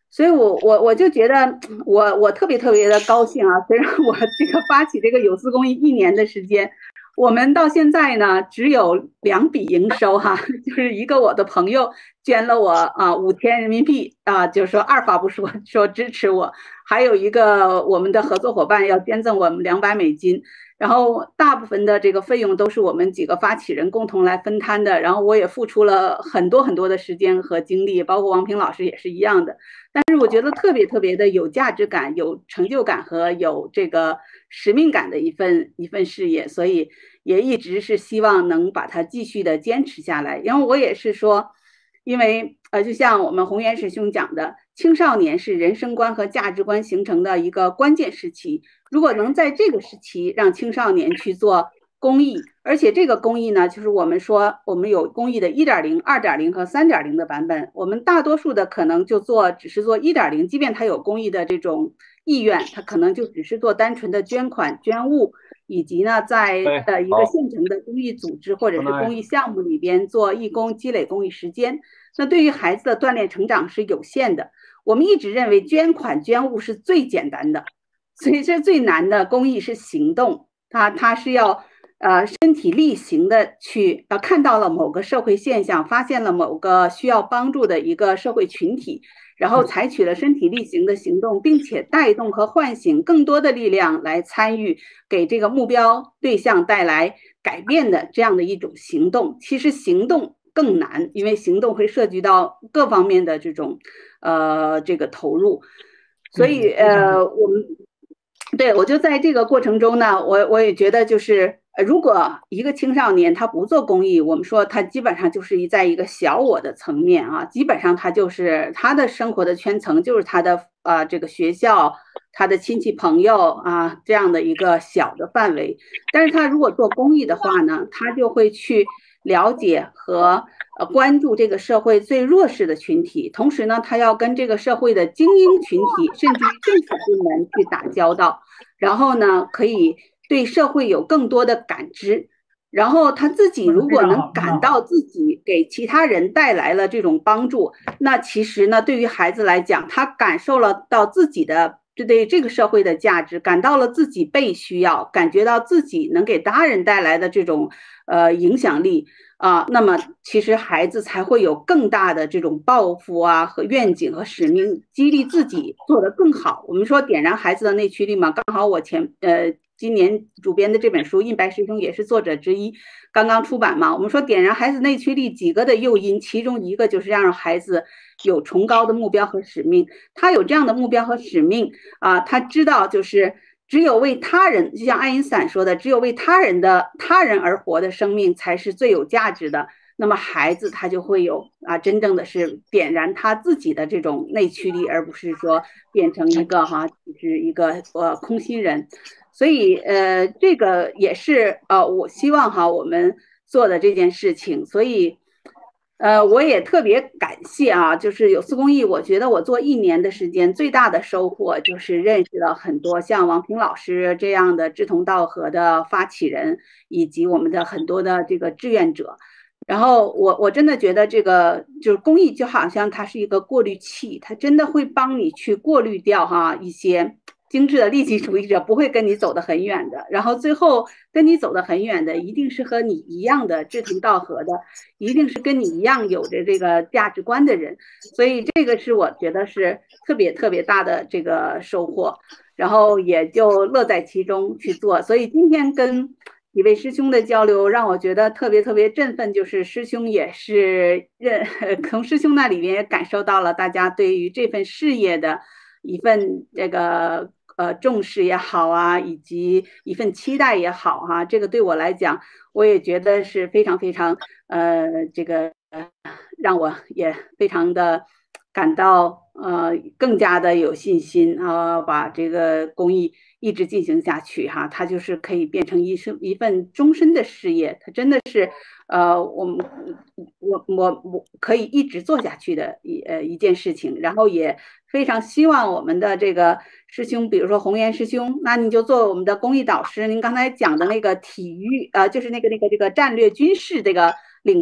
所以我我我就觉得我我特别特别的高兴啊！虽然我这个发起这个有思公益一年的时间，我们到现在呢只有两笔营收哈，就是一个我的朋友捐了我啊五千人民币啊，就是说二话不说说支持我，还有一个我们的合作伙伴要捐赠我们两百美金。然后大部分的这个费用都是我们几个发起人共同来分摊的，然后我也付出了很多很多的时间和精力，包括王平老师也是一样的。但是我觉得特别特别的有价值感、有成就感和有这个使命感的一份一份事业，所以也一直是希望能把它继续的坚持下来。因为我也是说，因为呃，就像我们宏源师兄讲的，青少年是人生观和价值观形成的一个关键时期。如果能在这个时期让青少年去做公益，而且这个公益呢，就是我们说我们有公益的 一点零、二点零 和 三点零 的版本，我们大多数的可能就做只是做 一点零， 即便他有公益的这种意愿，他可能就只是做单纯的捐款捐物，以及呢在呃一个现成的公益组织或者是公益项目里边做义工，积累公益时间。那对于孩子的锻炼成长是有限的。我们一直认为捐款捐物是最简单的，所以这最难的公益是行动，它它是要呃身体力行的去呃看到了某个社会现象，发现了某个需要帮助的一个社会群体，然后采取了身体力行的行动，并且带动和唤醒更多的力量来参与，给这个目标对象带来改变的这样的一种行动。其实行动更难，因为行动会涉及到各方面的这种呃这个投入，所以呃我们对我就在这个过程中呢，我我也觉得就是如果一个青少年他不做公益，我们说他基本上就是在一个小我的层面啊，基本上他就是他的生活的圈层就是他的呃这个学校、他的亲戚朋友啊这样的一个小的范围。但是他如果做公益的话呢，他就会去了解和呃关注这个社会最弱势的群体，同时呢，他要跟这个社会的精英群体，甚至于政府部门去打交道，然后呢，可以对社会有更多的感知。然后他自己如果能感到自己给其他人带来了这种帮助，那其实呢，对于孩子来讲，他感受了到自己的对这个社会的价值，感到了自己被需要，感觉到自己能给他人带来的这种呃影响力啊，那么其实孩子才会有更大的这种抱负啊和愿景和使命，激励自己做得更好。我们说点燃孩子的内驱力嘛，刚好我前呃今年主编的这本书，印白师兄也是作者之一，刚刚出版嘛。我们说点燃孩子内驱力几个的诱因，其中一个就是让孩子有崇高的目标和使命。他有这样的目标和使命啊，他知道就是只有为他人，就像爱因斯坦说的，只有为他人的他人而活的生命才是最有价值的。那么孩子他就会有啊，真正的是点燃他自己的这种内驱力，而不是说变成一个哈，就是一个呃空心人。所以呃，这个也是呃，我希望哈我们做的这件事情。所以呃，我也特别感谢啊，就是有思公益，我觉得我做一年的时间，最大的收获就是认识了很多像王平老师这样的志同道合的发起人，以及我们的很多的这个志愿者。然后我我真的觉得这个就是公益就好像它是一个过滤器，它真的会帮你去过滤掉哈一些精致的利己主义者，不会跟你走得很远的。然后最后跟你走得很远的，一定是和你一样的志同道合的，一定是跟你一样有着这个价值观的人。所以这个是我觉得是特别特别大的这个收获，然后也就乐在其中去做。所以今天跟几位师兄的交流让我觉得特别特别振奋，就是师兄也是认从师兄那里面也感受到了大家对于这份事业的一份这个呃重视也好啊，以及一份期待也好哈、啊，这个对我来讲，我也觉得是非常非常呃这个呃让我也非常的感到呃更加的有信心啊、呃，把这个公益一直进行下去哈，它就是可以变成一生一份终身的事业，它真的是呃我们我我我可以一直做下去的一呃一件事情。然后也非常希望我们的这个师兄，比如说宏源师兄，那你就做我们的公益导师。您刚才讲的那个体育呃就是那个那个这个战略军事这个领域，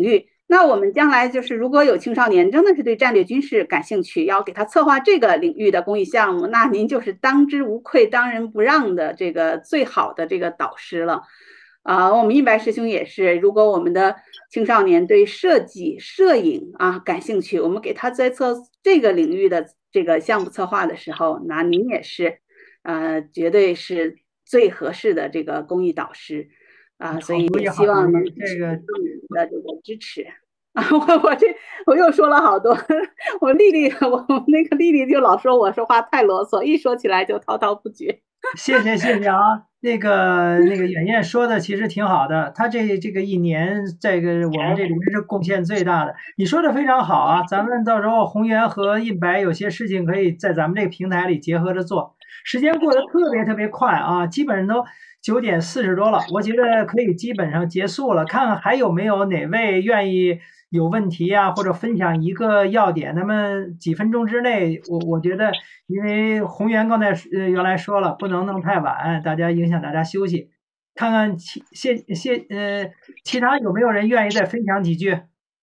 那我们将来就是如果有青少年真的是对战略军事感兴趣，要给他策划这个领域的公益项目，那您就是当之无愧、当仁不让的这个最好的这个导师了。啊、呃，我们印白师兄也是，如果我们的青少年对设计、摄影啊感兴趣，我们给他在策这个领域的这个项目策划的时候，那您也是，呃，绝对是最合适的这个公益导师。啊，所以也希望能这个你的这个支持啊！我我这我又说了好多，我丽丽我那个丽丽就老说我说话太啰嗦，一说起来就滔滔不绝。 谢谢谢谢啊，那个那个远燕说的其实挺好的，他这这个一年这个我们这里面是贡献最大的，你说的非常好啊，咱们到时候宏源和印白有些事情可以在咱们这个平台里结合着做。时间过得特别特别快啊，基本上都九点四十多了，我觉得可以基本上结束了。看看还有没有哪位愿意有问题啊，或者分享一个要点。那么几分钟之内，我我觉得，因为宏源刚才呃原来说了，不能弄太晚，大家影响大家休息。看看其现现呃其他有没有人愿意再分享几句？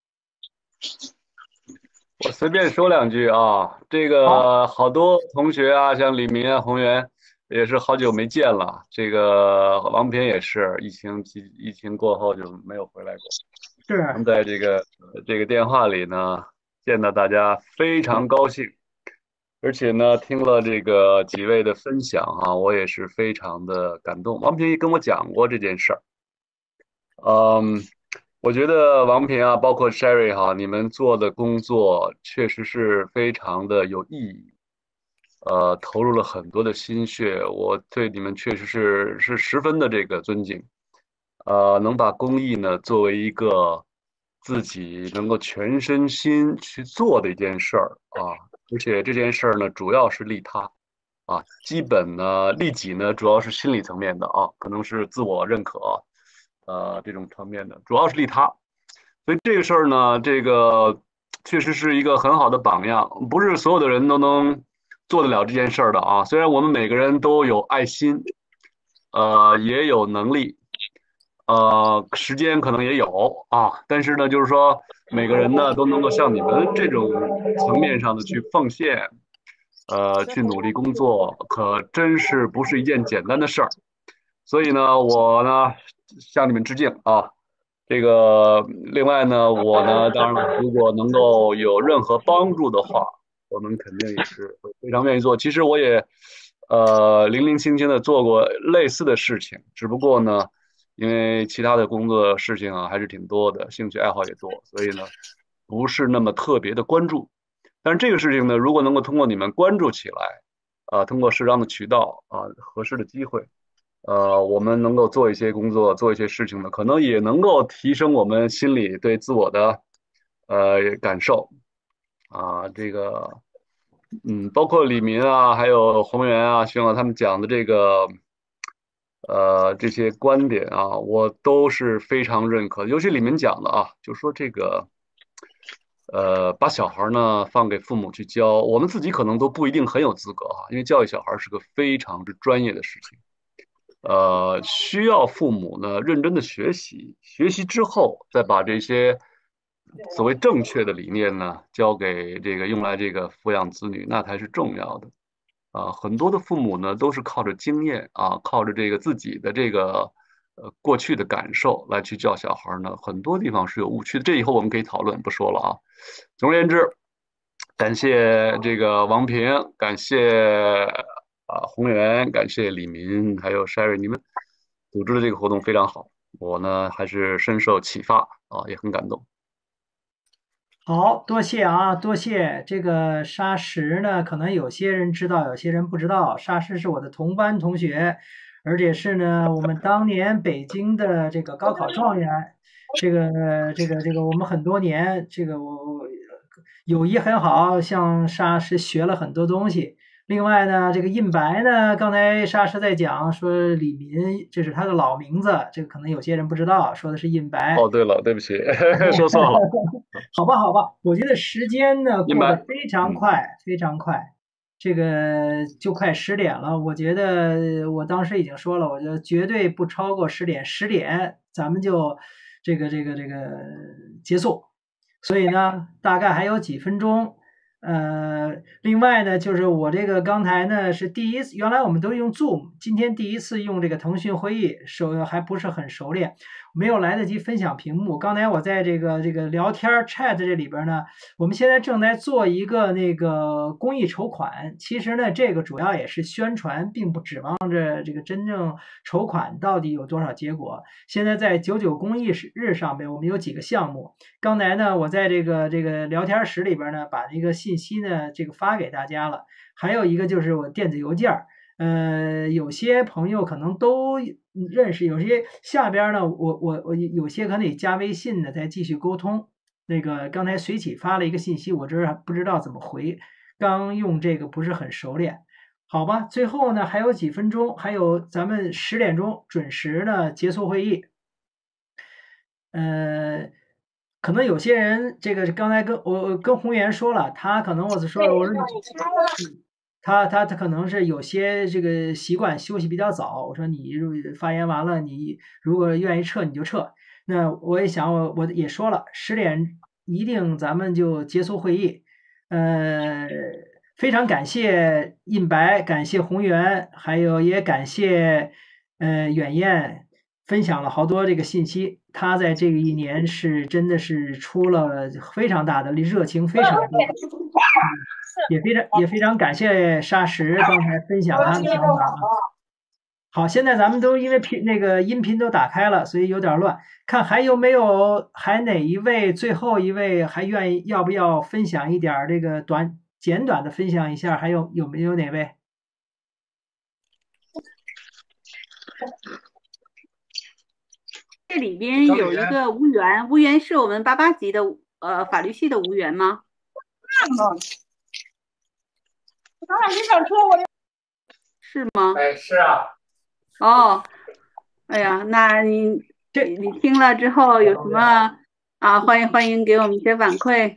我随便说两句啊，这个好多同学啊，像李明啊、宏源也是好久没见了。这个王平也是，疫情疫情过后就没有回来过。 是。 我们在这个这个电话里呢，见到大家非常高兴，而且呢，听了这个几位的分享啊，我也是非常的感动。王平也跟我讲过这件事儿，嗯。我觉得王平啊，包括 Sherry 哈，你们做的工作确实是非常的有意义，呃，投入了很多的心血，我对你们确实是是十分的这个尊敬，呃，能把公益呢作为一个自己能够全身心去做的一件事儿啊，而且这件事儿呢主要是利他啊，基本呢利己呢主要是心理层面的啊，可能是自我认可。呃，这种层面的，主要是利他，所以这个事儿呢，这个确实是一个很好的榜样，不是所有的人都能做得了这件事儿的啊。虽然我们每个人都有爱心，呃，也有能力，呃，时间可能也有啊，但是呢，就是说每个人呢都能够像你们这种层面上的去奉献，呃，去努力工作，可真是不是一件简单的事儿。所以呢，我呢向你们致敬啊！这个另外呢，我呢当然了，如果能够有任何帮助的话，我们肯定也是非常愿意做。其实我也呃零零星星的做过类似的事情，只不过呢，因为其他的工作事情啊还是挺多的，兴趣爱好也多，所以呢不是那么特别的关注。但是这个事情呢，如果能够通过你们关注起来，啊，通过适当的渠道啊，合适的机会。呃，我们能够做一些工作，做一些事情呢，可能也能够提升我们心里对自我的呃感受啊。这个，嗯，包括李民啊，还有宏源啊，徐老他们讲的这个呃这些观点啊，我都是非常认可。尤其李民讲的啊，就说这个呃，把小孩呢放给父母去教，我们自己可能都不一定很有资格哈，因为教育小孩是个非常之专业的事情。呃，需要父母呢认真的学习，学习之后再把这些所谓正确的理念呢交给这个用来这个抚养子女，那才是重要的。啊，很多的父母呢都是靠着经验啊，靠着这个自己的这个呃过去的感受来去教小孩呢，很多地方是有误区的。这以后我们可以讨论，不说了啊。总而言之，感谢这个王平，感谢。啊，宏源，感谢李明还有 Sherry，你们组织的这个活动非常好，我呢还是深受启发啊，也很感动。 好多谢啊，多谢这个沙石呢，可能有些人知道，有些人不知道。沙石是我的同班同学，而且是呢我们当年北京的这个高考状元。这个这个这个我们很多年这个我友谊很好，向沙石学了很多东西。另外呢，这个印白呢，刚才沙师在讲说李民，这是他的老名字，这个可能有些人不知道，说的是印白。 哦，对了，对不起，说错了。 好吧，好吧，我觉得时间呢过得非常快，非常快，这个就快十点了。我觉得我当时已经说了，我觉得绝对不超过十点，十点咱们就这个这个这个结束所以呢，大概还有几分钟。呃，另外呢，就是我这个刚才呢是第一次，原来我们都用 Zoom，今天第一次用这个腾讯会议，手还不是很熟练，没有来得及分享屏幕。刚才我在这个这个聊天 chat 这里边呢，我们现在正在做一个那个公益筹款。其实呢，这个主要也是宣传，并不指望着这个真正筹款到底有多少结果。现在在九九公益日上面，我们有几个项目。刚才呢，我在这个这个聊天室里边呢，把那个信息呢这个发给大家了。还有一个就是我电子邮件。呃，有些朋友可能都认识，有些下边呢，我我我有些可能得加微信的，再继续沟通。那个刚才随起发了一个信息，我这不知道怎么回，刚用这个不是很熟练，好吧。最后呢还有几分钟，还有咱们十点钟准时呢结束会议。呃，可能有些人这个刚才跟我跟宏源说了，他可能我是说我说。他他他可能是有些这个习惯休息比较早，我说你发言完了，你如果愿意撤你就撤。那我也想我我也说了，十点一定咱们就结束会议。呃，非常感谢印白，感谢宏源，还有也感谢呃远燕分享了好多这个信息。他在这一年是真的是出了非常大的热情，非常多。也非常也非常感谢沙石刚才分享他的想法。好，现在咱们都因为频那个音频都打开了，所以有点乱。看还有没有还哪一位，最后一位还愿意要不要分享一点这个短简短的分享一下？还有有没有哪位？ 这里边有一个吴源，吴源是我们八八级的呃法律系的吴源吗？ 刚才这辆车我是吗？ 哎，是啊。 哦，哎呀，那你这你听了之后有什么啊？欢迎欢迎给我们一些反馈。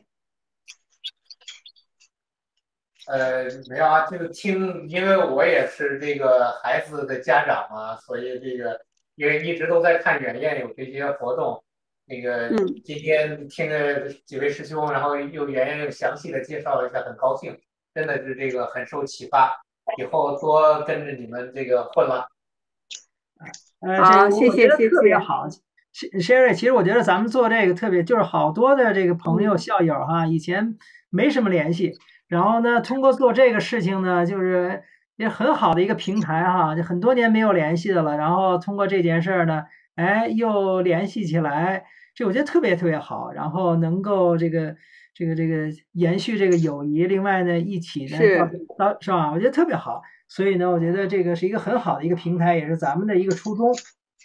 呃，没有啊，就听，因为我也是这个孩子的家长嘛，所以这个因为一直都在看远燕有这些活动，那个今天听了几位师兄，然后又圆圆又详细的介绍了一下，很高兴，真的是这个很受启发，以后多跟着你们这个混了。 呃， 好，谢谢谢谢， 特别好。Sherry，其实我觉得咱们做这个特别，就是好多的这个朋友、校友哈，以前没什么联系，然后呢，通过做这个事情呢，就是也很好的一个平台哈，就很多年没有联系的了，然后通过这件事儿呢，哎，又联系起来，这我觉得特别特别好，然后能够这个这个这个延续这个友谊，另外呢，一起呢，到是吧？我觉得特别好，所以呢，我觉得这个是一个很好的一个平台，也是咱们的一个初衷。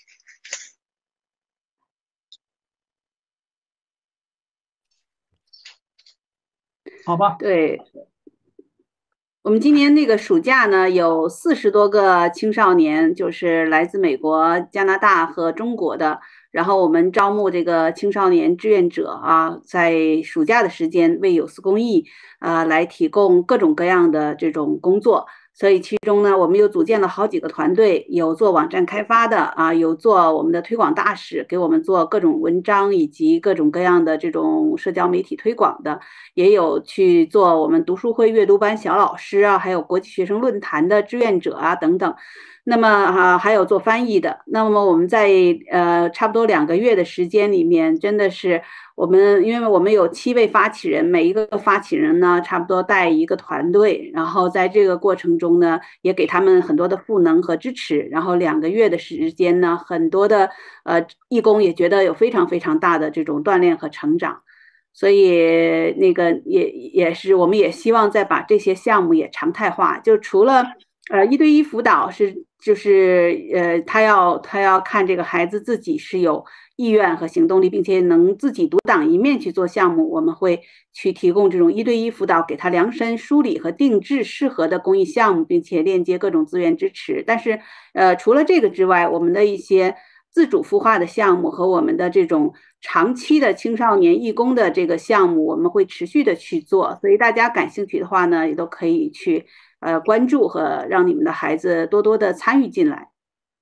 好吧， 对，我们今年那个暑假呢，有四十多个青少年，就是来自美国、加拿大和中国的。然后我们招募这个青少年志愿者啊，在暑假的时间为有思公益啊来提供各种各样的这种工作。所以其中呢，我们又组建了好几个团队，有做网站开发的啊，有做我们的推广大使，给我们做各种文章以及各种各样的这种社交媒体推广的，也有去做我们读书会阅读班小老师啊，还有国际学生论坛的志愿者啊等等。那么啊，还有做翻译的。那么我们在呃差不多两个月的时间里面，真的是我们，因为我们有七位发起人，每一个发起人呢，差不多带一个团队，然后在这个过程中呢，也给他们很多的赋能和支持。然后两个月的时间呢，很多的呃义工也觉得有非常非常大的这种锻炼和成长。所以那个也也是，我们也希望再把这些项目也常态化，就除了呃一对一辅导是。就是呃，他要他要看这个孩子自己是有意愿和行动力，并且能自己独当一面去做项目，我们会去提供这种一对一辅导，给他量身梳理和定制适合的公益项目，并且链接各种资源支持。但是呃，除了这个之外，我们的一些自主孵化的项目和我们的这种长期的青少年义工的这个项目，我们会持续的去做。所以大家感兴趣的话呢，也都可以去呃关注和让你们的孩子多多的参与进来。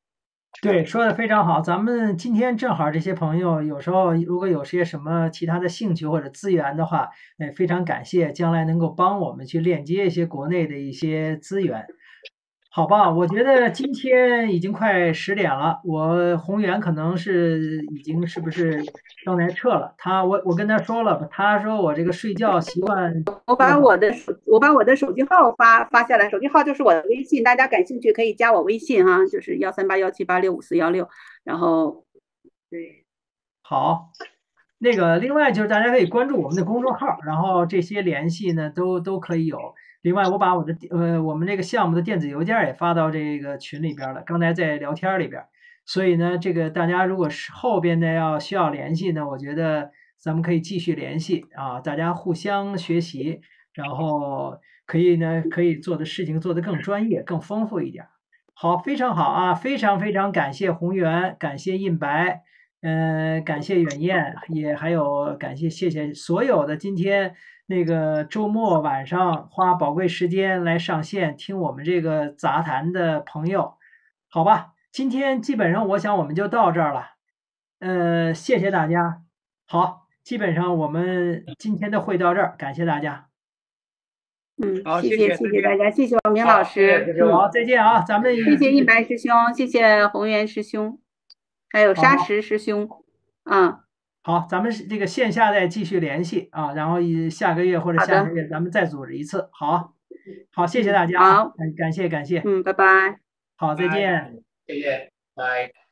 对，说的非常好。咱们今天正好这些朋友，有时候如果有些什么其他的兴趣或者资源的话，哎，非常感谢，将来能够帮我们去链接一些国内的一些资源。好吧，我觉得今天已经快十点了，我宏源可能是已经是不是刚才撤了？他我我跟他说了，他说我这个睡觉习惯， 我把我的手我把我的手机号发发下来，手机号就是我的微信，大家感兴趣可以加我微信哈，就是幺三八幺七八六五四幺六，然后对， 好。那个，另外就是大家可以关注我们的公众号，然后这些联系呢都都可以有。另外，我把我的呃我们这个项目的电子邮件也发到这个群里边了，刚才在聊天里边。所以呢，这个大家如果是后边呢要需要联系呢，我觉得咱们可以继续联系啊，大家互相学习，然后可以呢可以做的事情做得更专业、更丰富一点。好，非常好啊，非常非常感谢宏源，感谢印白。嗯、呃，感谢远燕，也还有感谢谢谢所有的今天那个周末晚上花宝贵时间来上线听我们这个杂谈的朋友，好吧，今天基本上我想我们就到这儿了，呃，谢谢大家，好，基本上我们今天的会到这儿，感谢大家。 嗯， 好， 谢谢谢谢大家，谢谢王明老师， 好，再见啊，咱们谢谢印白师兄，谢谢宏源师兄。还有沙石师兄，啊， 好，咱们这个线下再继续联系啊，然后下个月或者下个月咱们再组织一次，好，好，谢谢大家， 好， 感感谢感谢， 嗯，拜拜， 好，再见， 谢谢，拜。